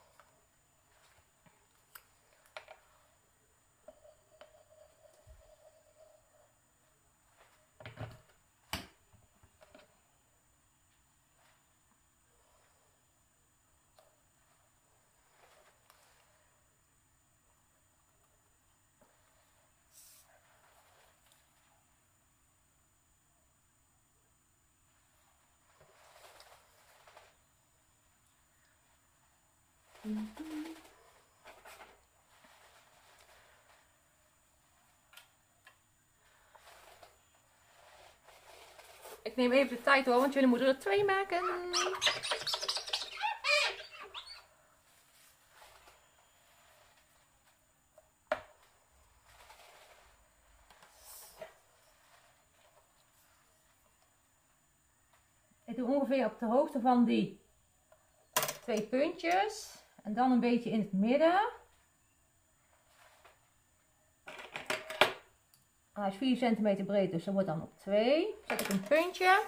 Ik neem even de tijd hoor, want jullie moeten er twee maken. Ik doe ongeveer op de hoogte van die twee puntjes. En dan een beetje in het midden. Hij is vier centimeter breed, dus dat wordt dan op twee. Zet ik een puntje.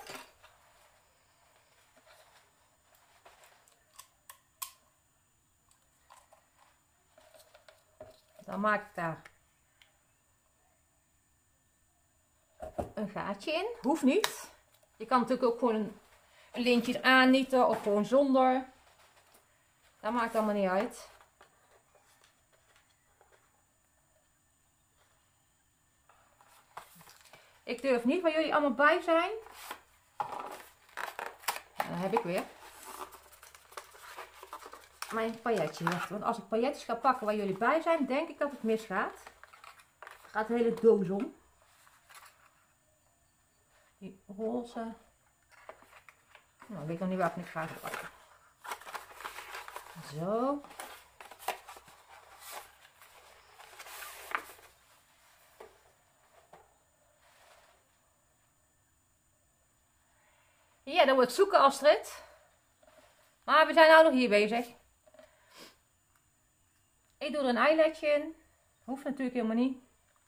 Dan maak ik daar een gaatje in. Hoeft niet. Je kan natuurlijk ook gewoon een, een lintje aannieten of gewoon zonder. Dat maakt allemaal niet uit. Ik durf niet waar jullie allemaal bij zijn. Dan heb ik weer mijn pailletje. Want als ik pailletjes ga pakken waar jullie bij zijn, denk ik dat het misgaat. Er gaat de hele doos om. Die roze. Nou, ik weet nog niet welke ik ga pakken. Zo. Ja, dat wordt zoeken, Astrid. Maar we zijn nou nog hier bezig. Ik doe er een eyeletje in. Hoeft natuurlijk helemaal niet.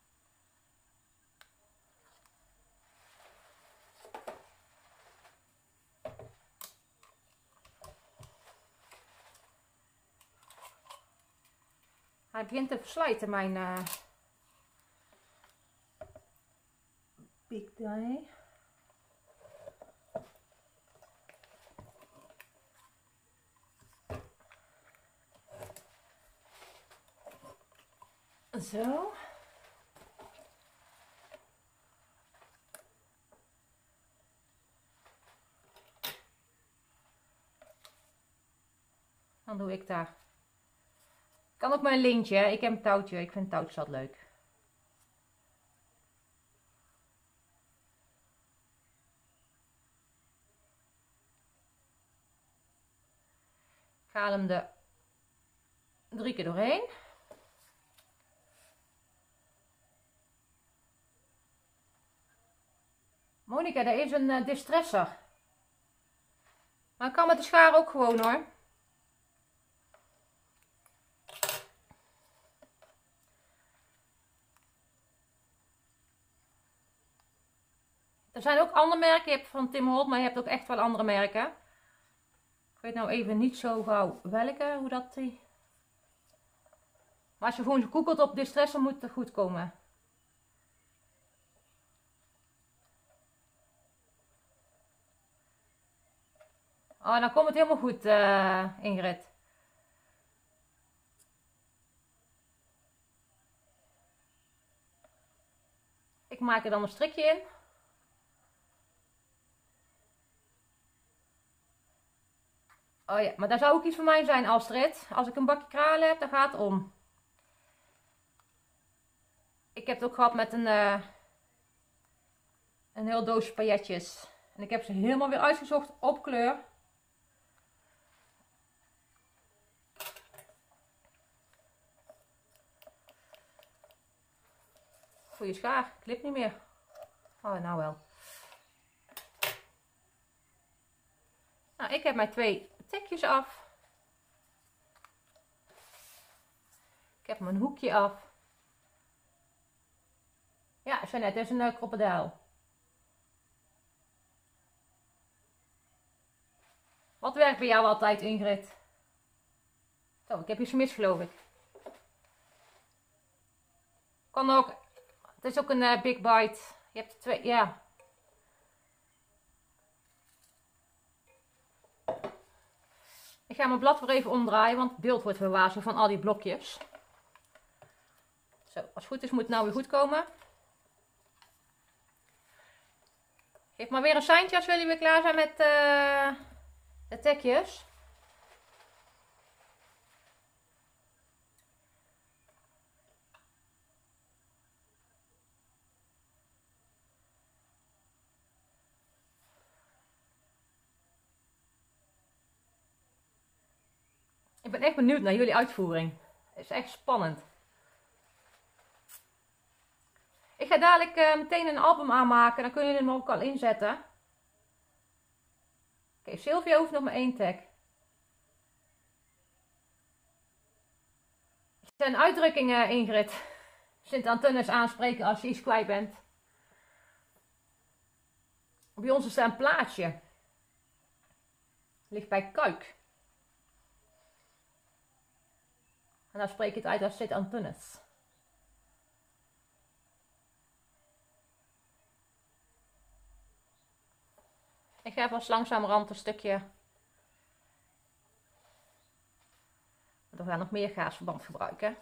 Hij begint te verslijten, mijn uh, Big Die. Zo. Dan doe ik daar. Kan ook met een lintje. Ik heb een touwtje. Ik vind touwtjes altijd leuk. Ik haal hem er drie keer doorheen. Monica, dat is een uh, distresser. Maar ik kan met de schaar ook gewoon hoor. Er zijn ook andere merken. Je hebt van Tim Holt, maar je hebt ook echt wel andere merken. Ik weet nou even niet zo gauw welke, hoe dat die. Maar als je gewoon zo googelt op distresser, moet het goed komen. Oh, dan komt het helemaal goed, uh, Ingrid. Ik maak er dan een strikje in. Oh ja, maar daar zou ook iets voor mij zijn, Astrid. Als ik een bakje kralen heb, dan gaat het om. Ik heb het ook gehad met een, uh, een heel doosje pailletjes. En ik heb ze helemaal weer uitgezocht op kleur. Goeie schaar, klipt niet meer. Oh, nou wel. Nou, ik heb mijn twee tekjes af. Ik heb mijn hoekje af. Ja, Jeannette, dat is een uh, krokodil. werkt bij jou altijd, Ingrid? Zo, ik heb iets mis, geloof ik. Kan ook. Het is ook een uh, big bite. Je hebt er twee, ja. Ik ga mijn blad weer even omdraaien, want het beeld wordt verwazigd van al die blokjes. Zo, als het goed is moet het nou weer goed komen. Geef maar weer een seintje als jullie weer klaar zijn met uh, de tekjes. Ik ben echt benieuwd naar jullie uitvoering. Het is echt spannend. Ik ga dadelijk uh, meteen een album aanmaken. Dan kunnen jullie hem ook al inzetten. Oké, okay, Sylvia hoeft nog maar één tag. Er zijn uitdrukkingen, Ingrid. Sint-Antonis aanspreken als je iets kwijt bent. Bij ons is daar een plaatsje. Ligt bij Kuik. En dan spreek je het uit als Sint-Antonis. Ik ga vast langzamerhand een stukje. We gaan nog meer gaasverband gebruiken.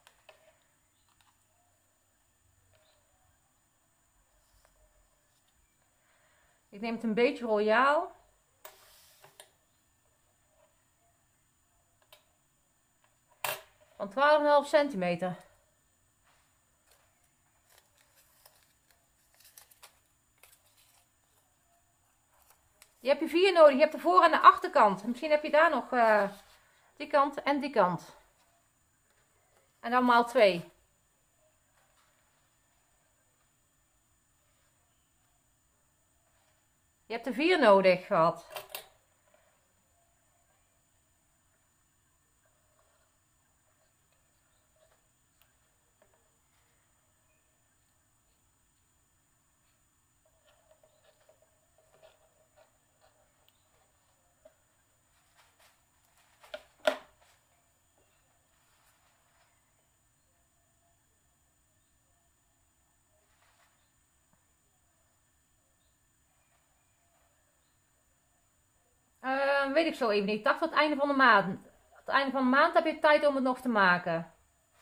Ik neem het een beetje royaal. Van twaalf komma vijf centimeter. Je hebt je vier nodig. Je hebt de voor- en de achterkant. Misschien heb je daar nog uh, die kant en die kant. En dan maal twee. Je hebt er vier nodig gehad. Uh, weet ik zo even niet. Ik dacht tot het einde van de maand. Tot het einde van de maand heb je tijd om het nog te maken.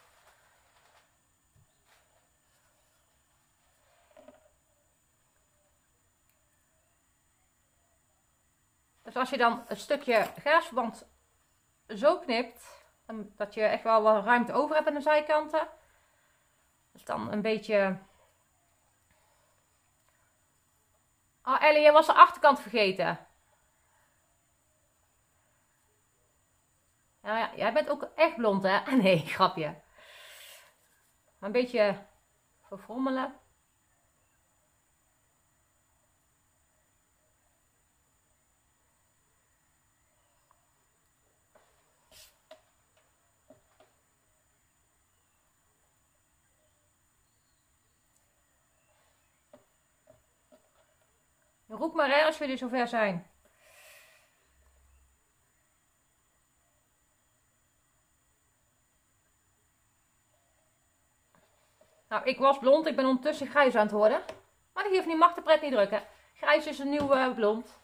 Dus als je dan een stukje gaasverband zo knipt, dan, dat je echt wel wat ruimte over hebt aan de zijkanten. Dus dan een beetje... Oh Ellie, je was de achterkant vergeten. Ja, ja, jij bent ook echt blond, hè? Nee, grapje. Maar een beetje verfrommelen. Roep maar hè, als jullie zover zijn. Nou, ik was blond, ik ben ondertussen grijs aan het worden. Maar dat geeft niet, mag de pret niet drukken. Grijs is een nieuw uh, blond.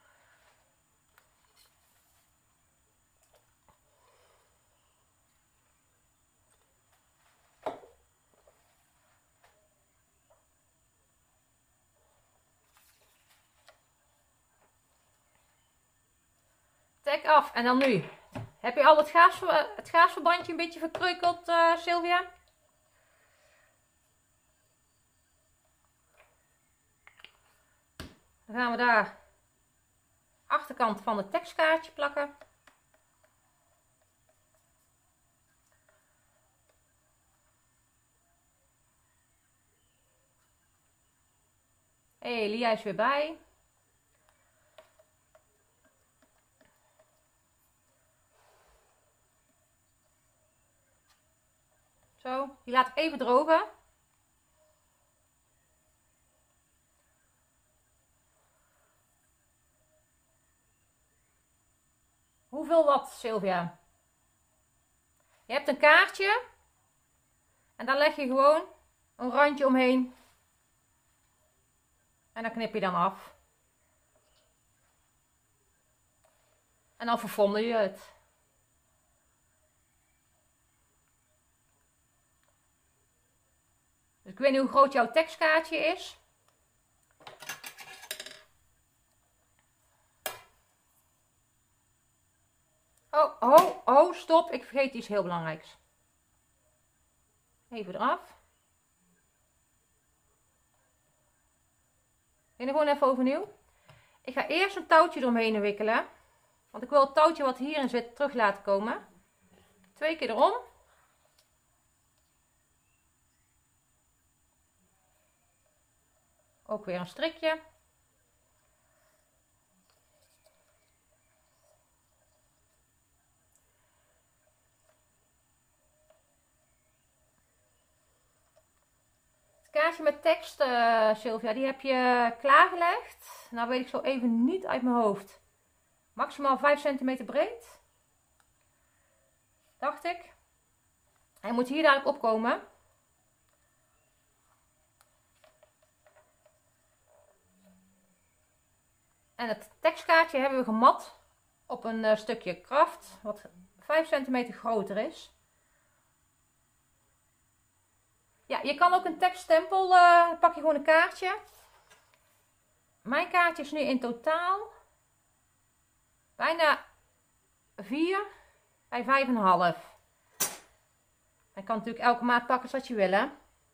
Trek af en dan nu. Heb je al het, gaas, het gaasverbandje een beetje verkreukeld, uh, Sylvia? Dan gaan we daar achterkant van het tekstkaartje plakken. Hé, hey, Lia is weer bij. Zo, die laat ik even drogen. hoeveel watt, Sylvia? Je hebt een kaartje. En daar leg je gewoon een randje omheen. En dan knip je dan af. En dan verfromel je het. Dus ik weet niet hoe groot jouw tekstkaartje is. Oh, oh, oh, stop. Ik vergeet iets heel belangrijks. Even eraf. En dan gewoon even overnieuw. Ik ga eerst een touwtje eromheen wikkelen. Want ik wil het touwtje wat hierin zit terug laten komen. Twee keer erom. Ook weer een strikje. Het kaartje met tekst, uh, Sylvia, die heb je klaargelegd. Nou weet ik zo even niet uit mijn hoofd. Maximaal vijf centimeter breed. Dacht ik. Hij moet hier dadelijk opkomen. En het tekstkaartje hebben we gemat op een uh, stukje kraft. Wat vijf centimeter groter is. Ja, je kan ook een tekststempel, uh, pak je gewoon een kaartje. Mijn kaartje is nu in totaal bijna vier bij vijf komma vijf. Je kan natuurlijk elke maat pakken zoals je wil, hè.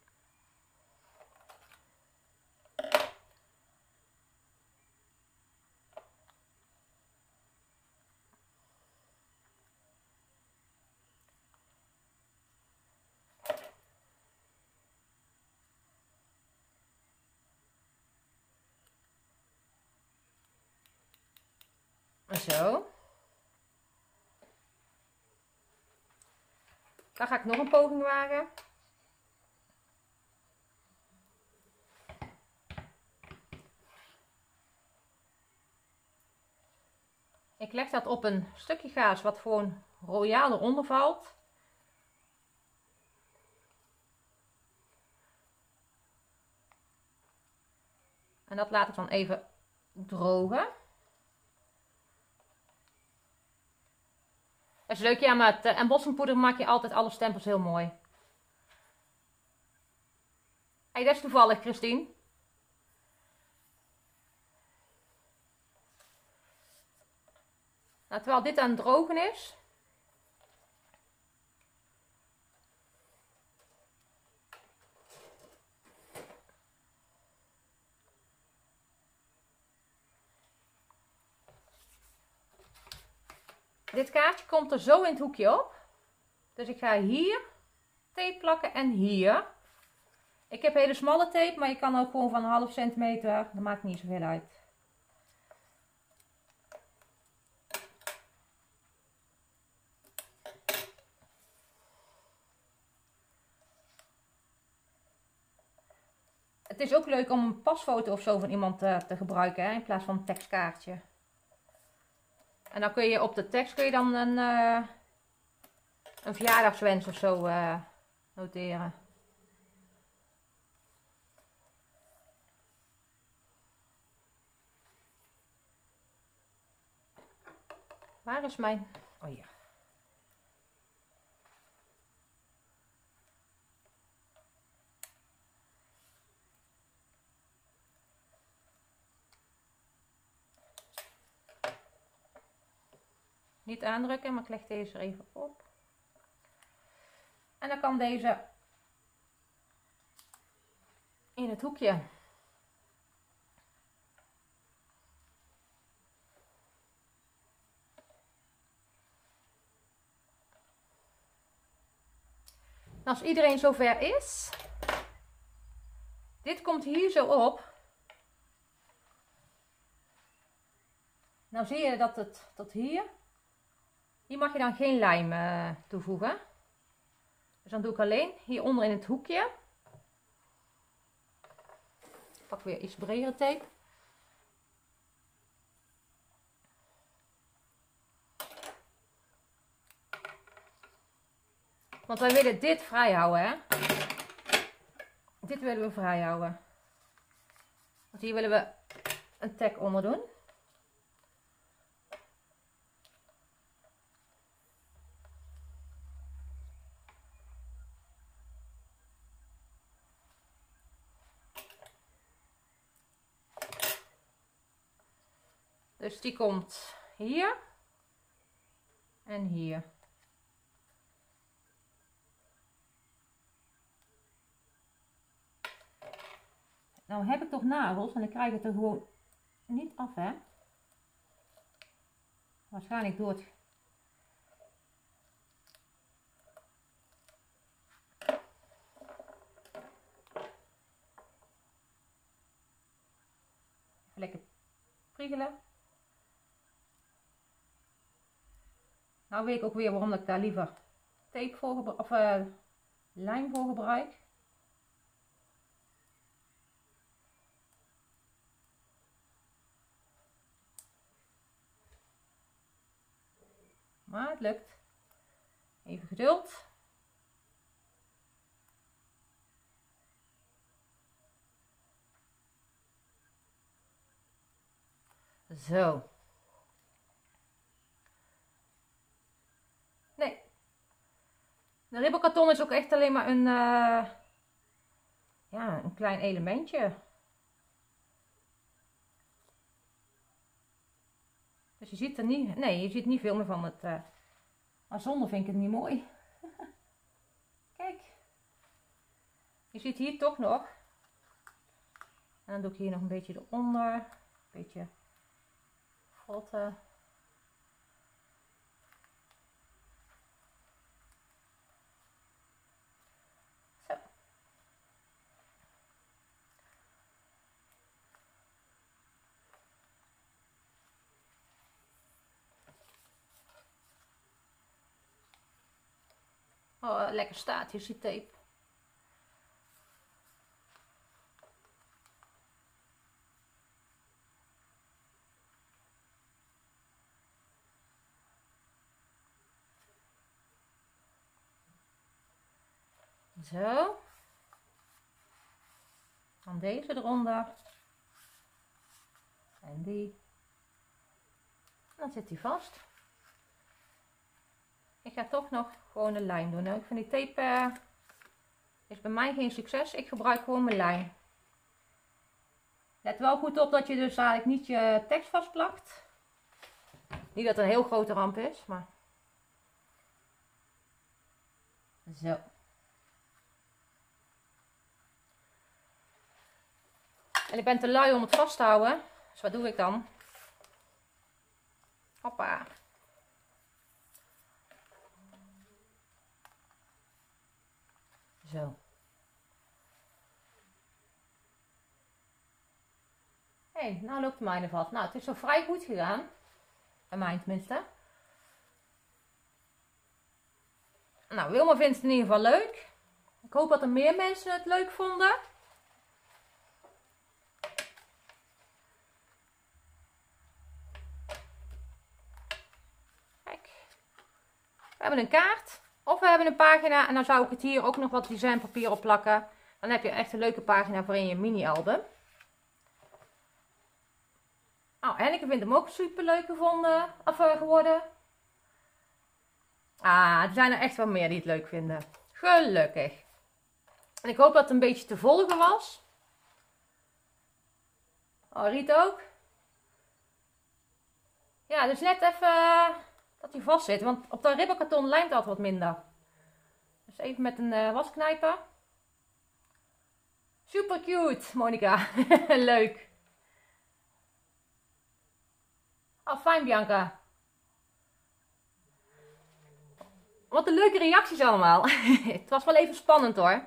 Zo. Dan ga ik nog een poging wagen. Ik leg dat op een stukje gaas wat gewoon royaal eronder valt. En dat laat ik dan even drogen. Dat is leuk, ja, met uh, embossingpoeder maak je altijd alle stempels heel mooi. Hey, dat is toevallig, Christine. Nou, terwijl dit aan het drogen is. Dit kaartje komt er zo in het hoekje op. Dus ik ga hier tape plakken en hier. Ik heb hele smalle tape, maar je kan ook gewoon van een half centimeter. Dat maakt niet zoveel uit. Het is ook leuk om een pasfoto of zo van iemand te, te gebruiken, hè, in plaats van een tekstkaartje. En dan kun je op de tekst kun je dan een, uh, een verjaardagswens of zo uh, noteren. Waar is mijn... Oh hier. Niet aandrukken, maar ik leg deze er even op. En dan kan deze in het hoekje. Als iedereen zover is, dit komt hier zo op. Nou zie je dat het tot hier. Hier mag je dan geen lijm uh, toevoegen. Dus dan doe ik alleen hieronder in het hoekje. Ik pak weer iets bredere tape. Want wij willen dit vrij houden, hè. Dit willen we vrij houden. Want hier willen we een tag onder doen. Dus die komt hier en hier. Nou heb ik toch nagels en ik krijg het er gewoon niet af, hè. Waarschijnlijk door het... Even lekker priegelen. Nou weet ik ook weer waarom ik daar liever tape voor gebruik, of uh, lijm voor gebruik. Maar het lukt. Even geduld. Zo. Nee. De ribbelkarton is ook echt alleen maar een, uh, ja, een klein elementje. Dus je ziet er niet, nee, je ziet niet veel meer van het, uh, maar zonder vind ik het niet mooi. Kijk. Je ziet hier toch nog. En dan doe ik hier nog een beetje eronder. Een beetje frotten. Zo. Oh, lekker staat hier, die tape. Zo. Dan deze eronder. En die. Dan zit die vast. Ik ga toch nog gewoon een lijn doen. Hè. Ik vind die tape uh, is bij mij geen succes. Ik gebruik gewoon mijn lijn. Let wel goed op dat je dus eigenlijk niet je tekst vastplakt. Niet dat het een heel grote ramp is, maar zo. En ik ben te lui om het vast te houden. Dus wat doe ik dan? Hoppa. Zo. Hé, hey, nou loopt de mijne vast. Nou, het is zo vrij goed gegaan. Bij mij tenminste. Nou, Wilma vindt het in ieder geval leuk. Ik hoop dat er meer mensen het leuk vonden. Kijk. We hebben een kaart. Of we hebben een pagina. En dan zou ik het hier ook nog wat designpapier op plakken. Dan heb je echt een leuke pagina voor in je mini-album. Oh, Henneke vindt hem ook super leuk gevonden, of uh, geworden. Ah, er zijn er echt wel meer die het leuk vinden. Gelukkig. En ik hoop dat het een beetje te volgen was. Oh, Riet ook. Ja, dus net even uh, dat hij vast zit. Want op dat ribbelkarton lijmt dat wat minder. Dus even met een uh, wasknijper. Super cute, Monica. Leuk. Oh, fijn Bianca. Wat een leuke reacties allemaal. Het was wel even spannend hoor.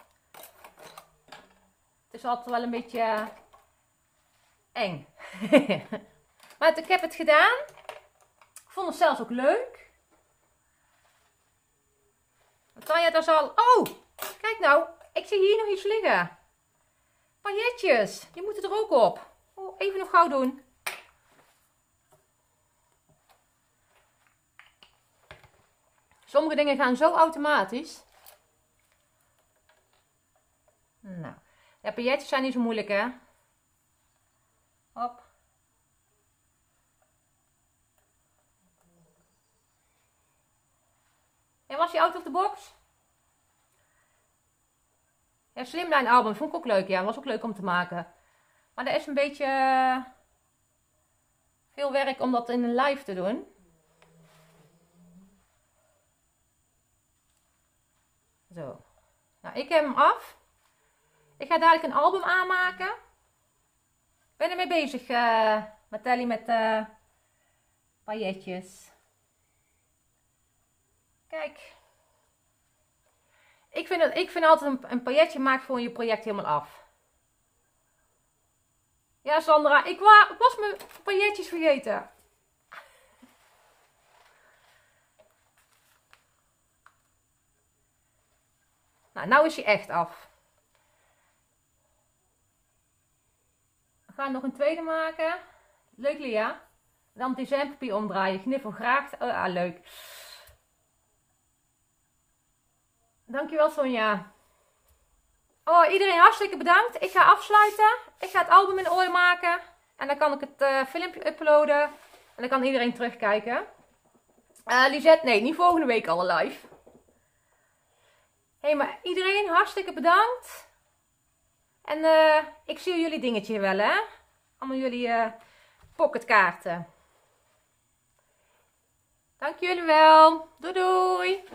Het is altijd wel een beetje uh, eng. Maar ik heb het gedaan. Ik vond het zelfs ook leuk. Tanja, daar zal... Oh, kijk nou. Ik zie hier nog iets liggen. Pailletjes. Die moeten er ook op. Oh, even nog gauw doen. Sommige dingen gaan zo automatisch. Nou, ja, pailletjes zijn niet zo moeilijk, hè? Hop. En was die auto op de box? Ja, Slimline album vond ik ook leuk. Ja, was ook leuk om te maken. Maar dat is een beetje uh, veel werk om dat in een live te doen. Zo. Nou, ik heb hem af. Ik ga dadelijk een album aanmaken. Ik ben ermee bezig, uh, met Telly, met uh, pailletjes. Kijk. Ik vind, het, ik vind altijd een, een pailletje maakt gewoon je project helemaal af. Ja, Sandra, ik, wa, ik was mijn pailletjes vergeten. Nou, nou is hij echt af. We gaan nog een tweede maken. Leuk, Lia. Dan het designpapier omdraaien. Kniffel graag. Oh, ah, leuk. Dankjewel, Sonja. Oh, iedereen hartstikke bedankt. Ik ga afsluiten. Ik ga het album in orde maken. En dan kan ik het uh, filmpje uploaden. En dan kan iedereen terugkijken. Uh, Lisette, nee, niet volgende week al live. Hé, hey, maar iedereen hartstikke bedankt. En uh, ik zie jullie dingetje wel, hè. Allemaal jullie uh, pocketkaarten. Dank jullie wel. Doei doei.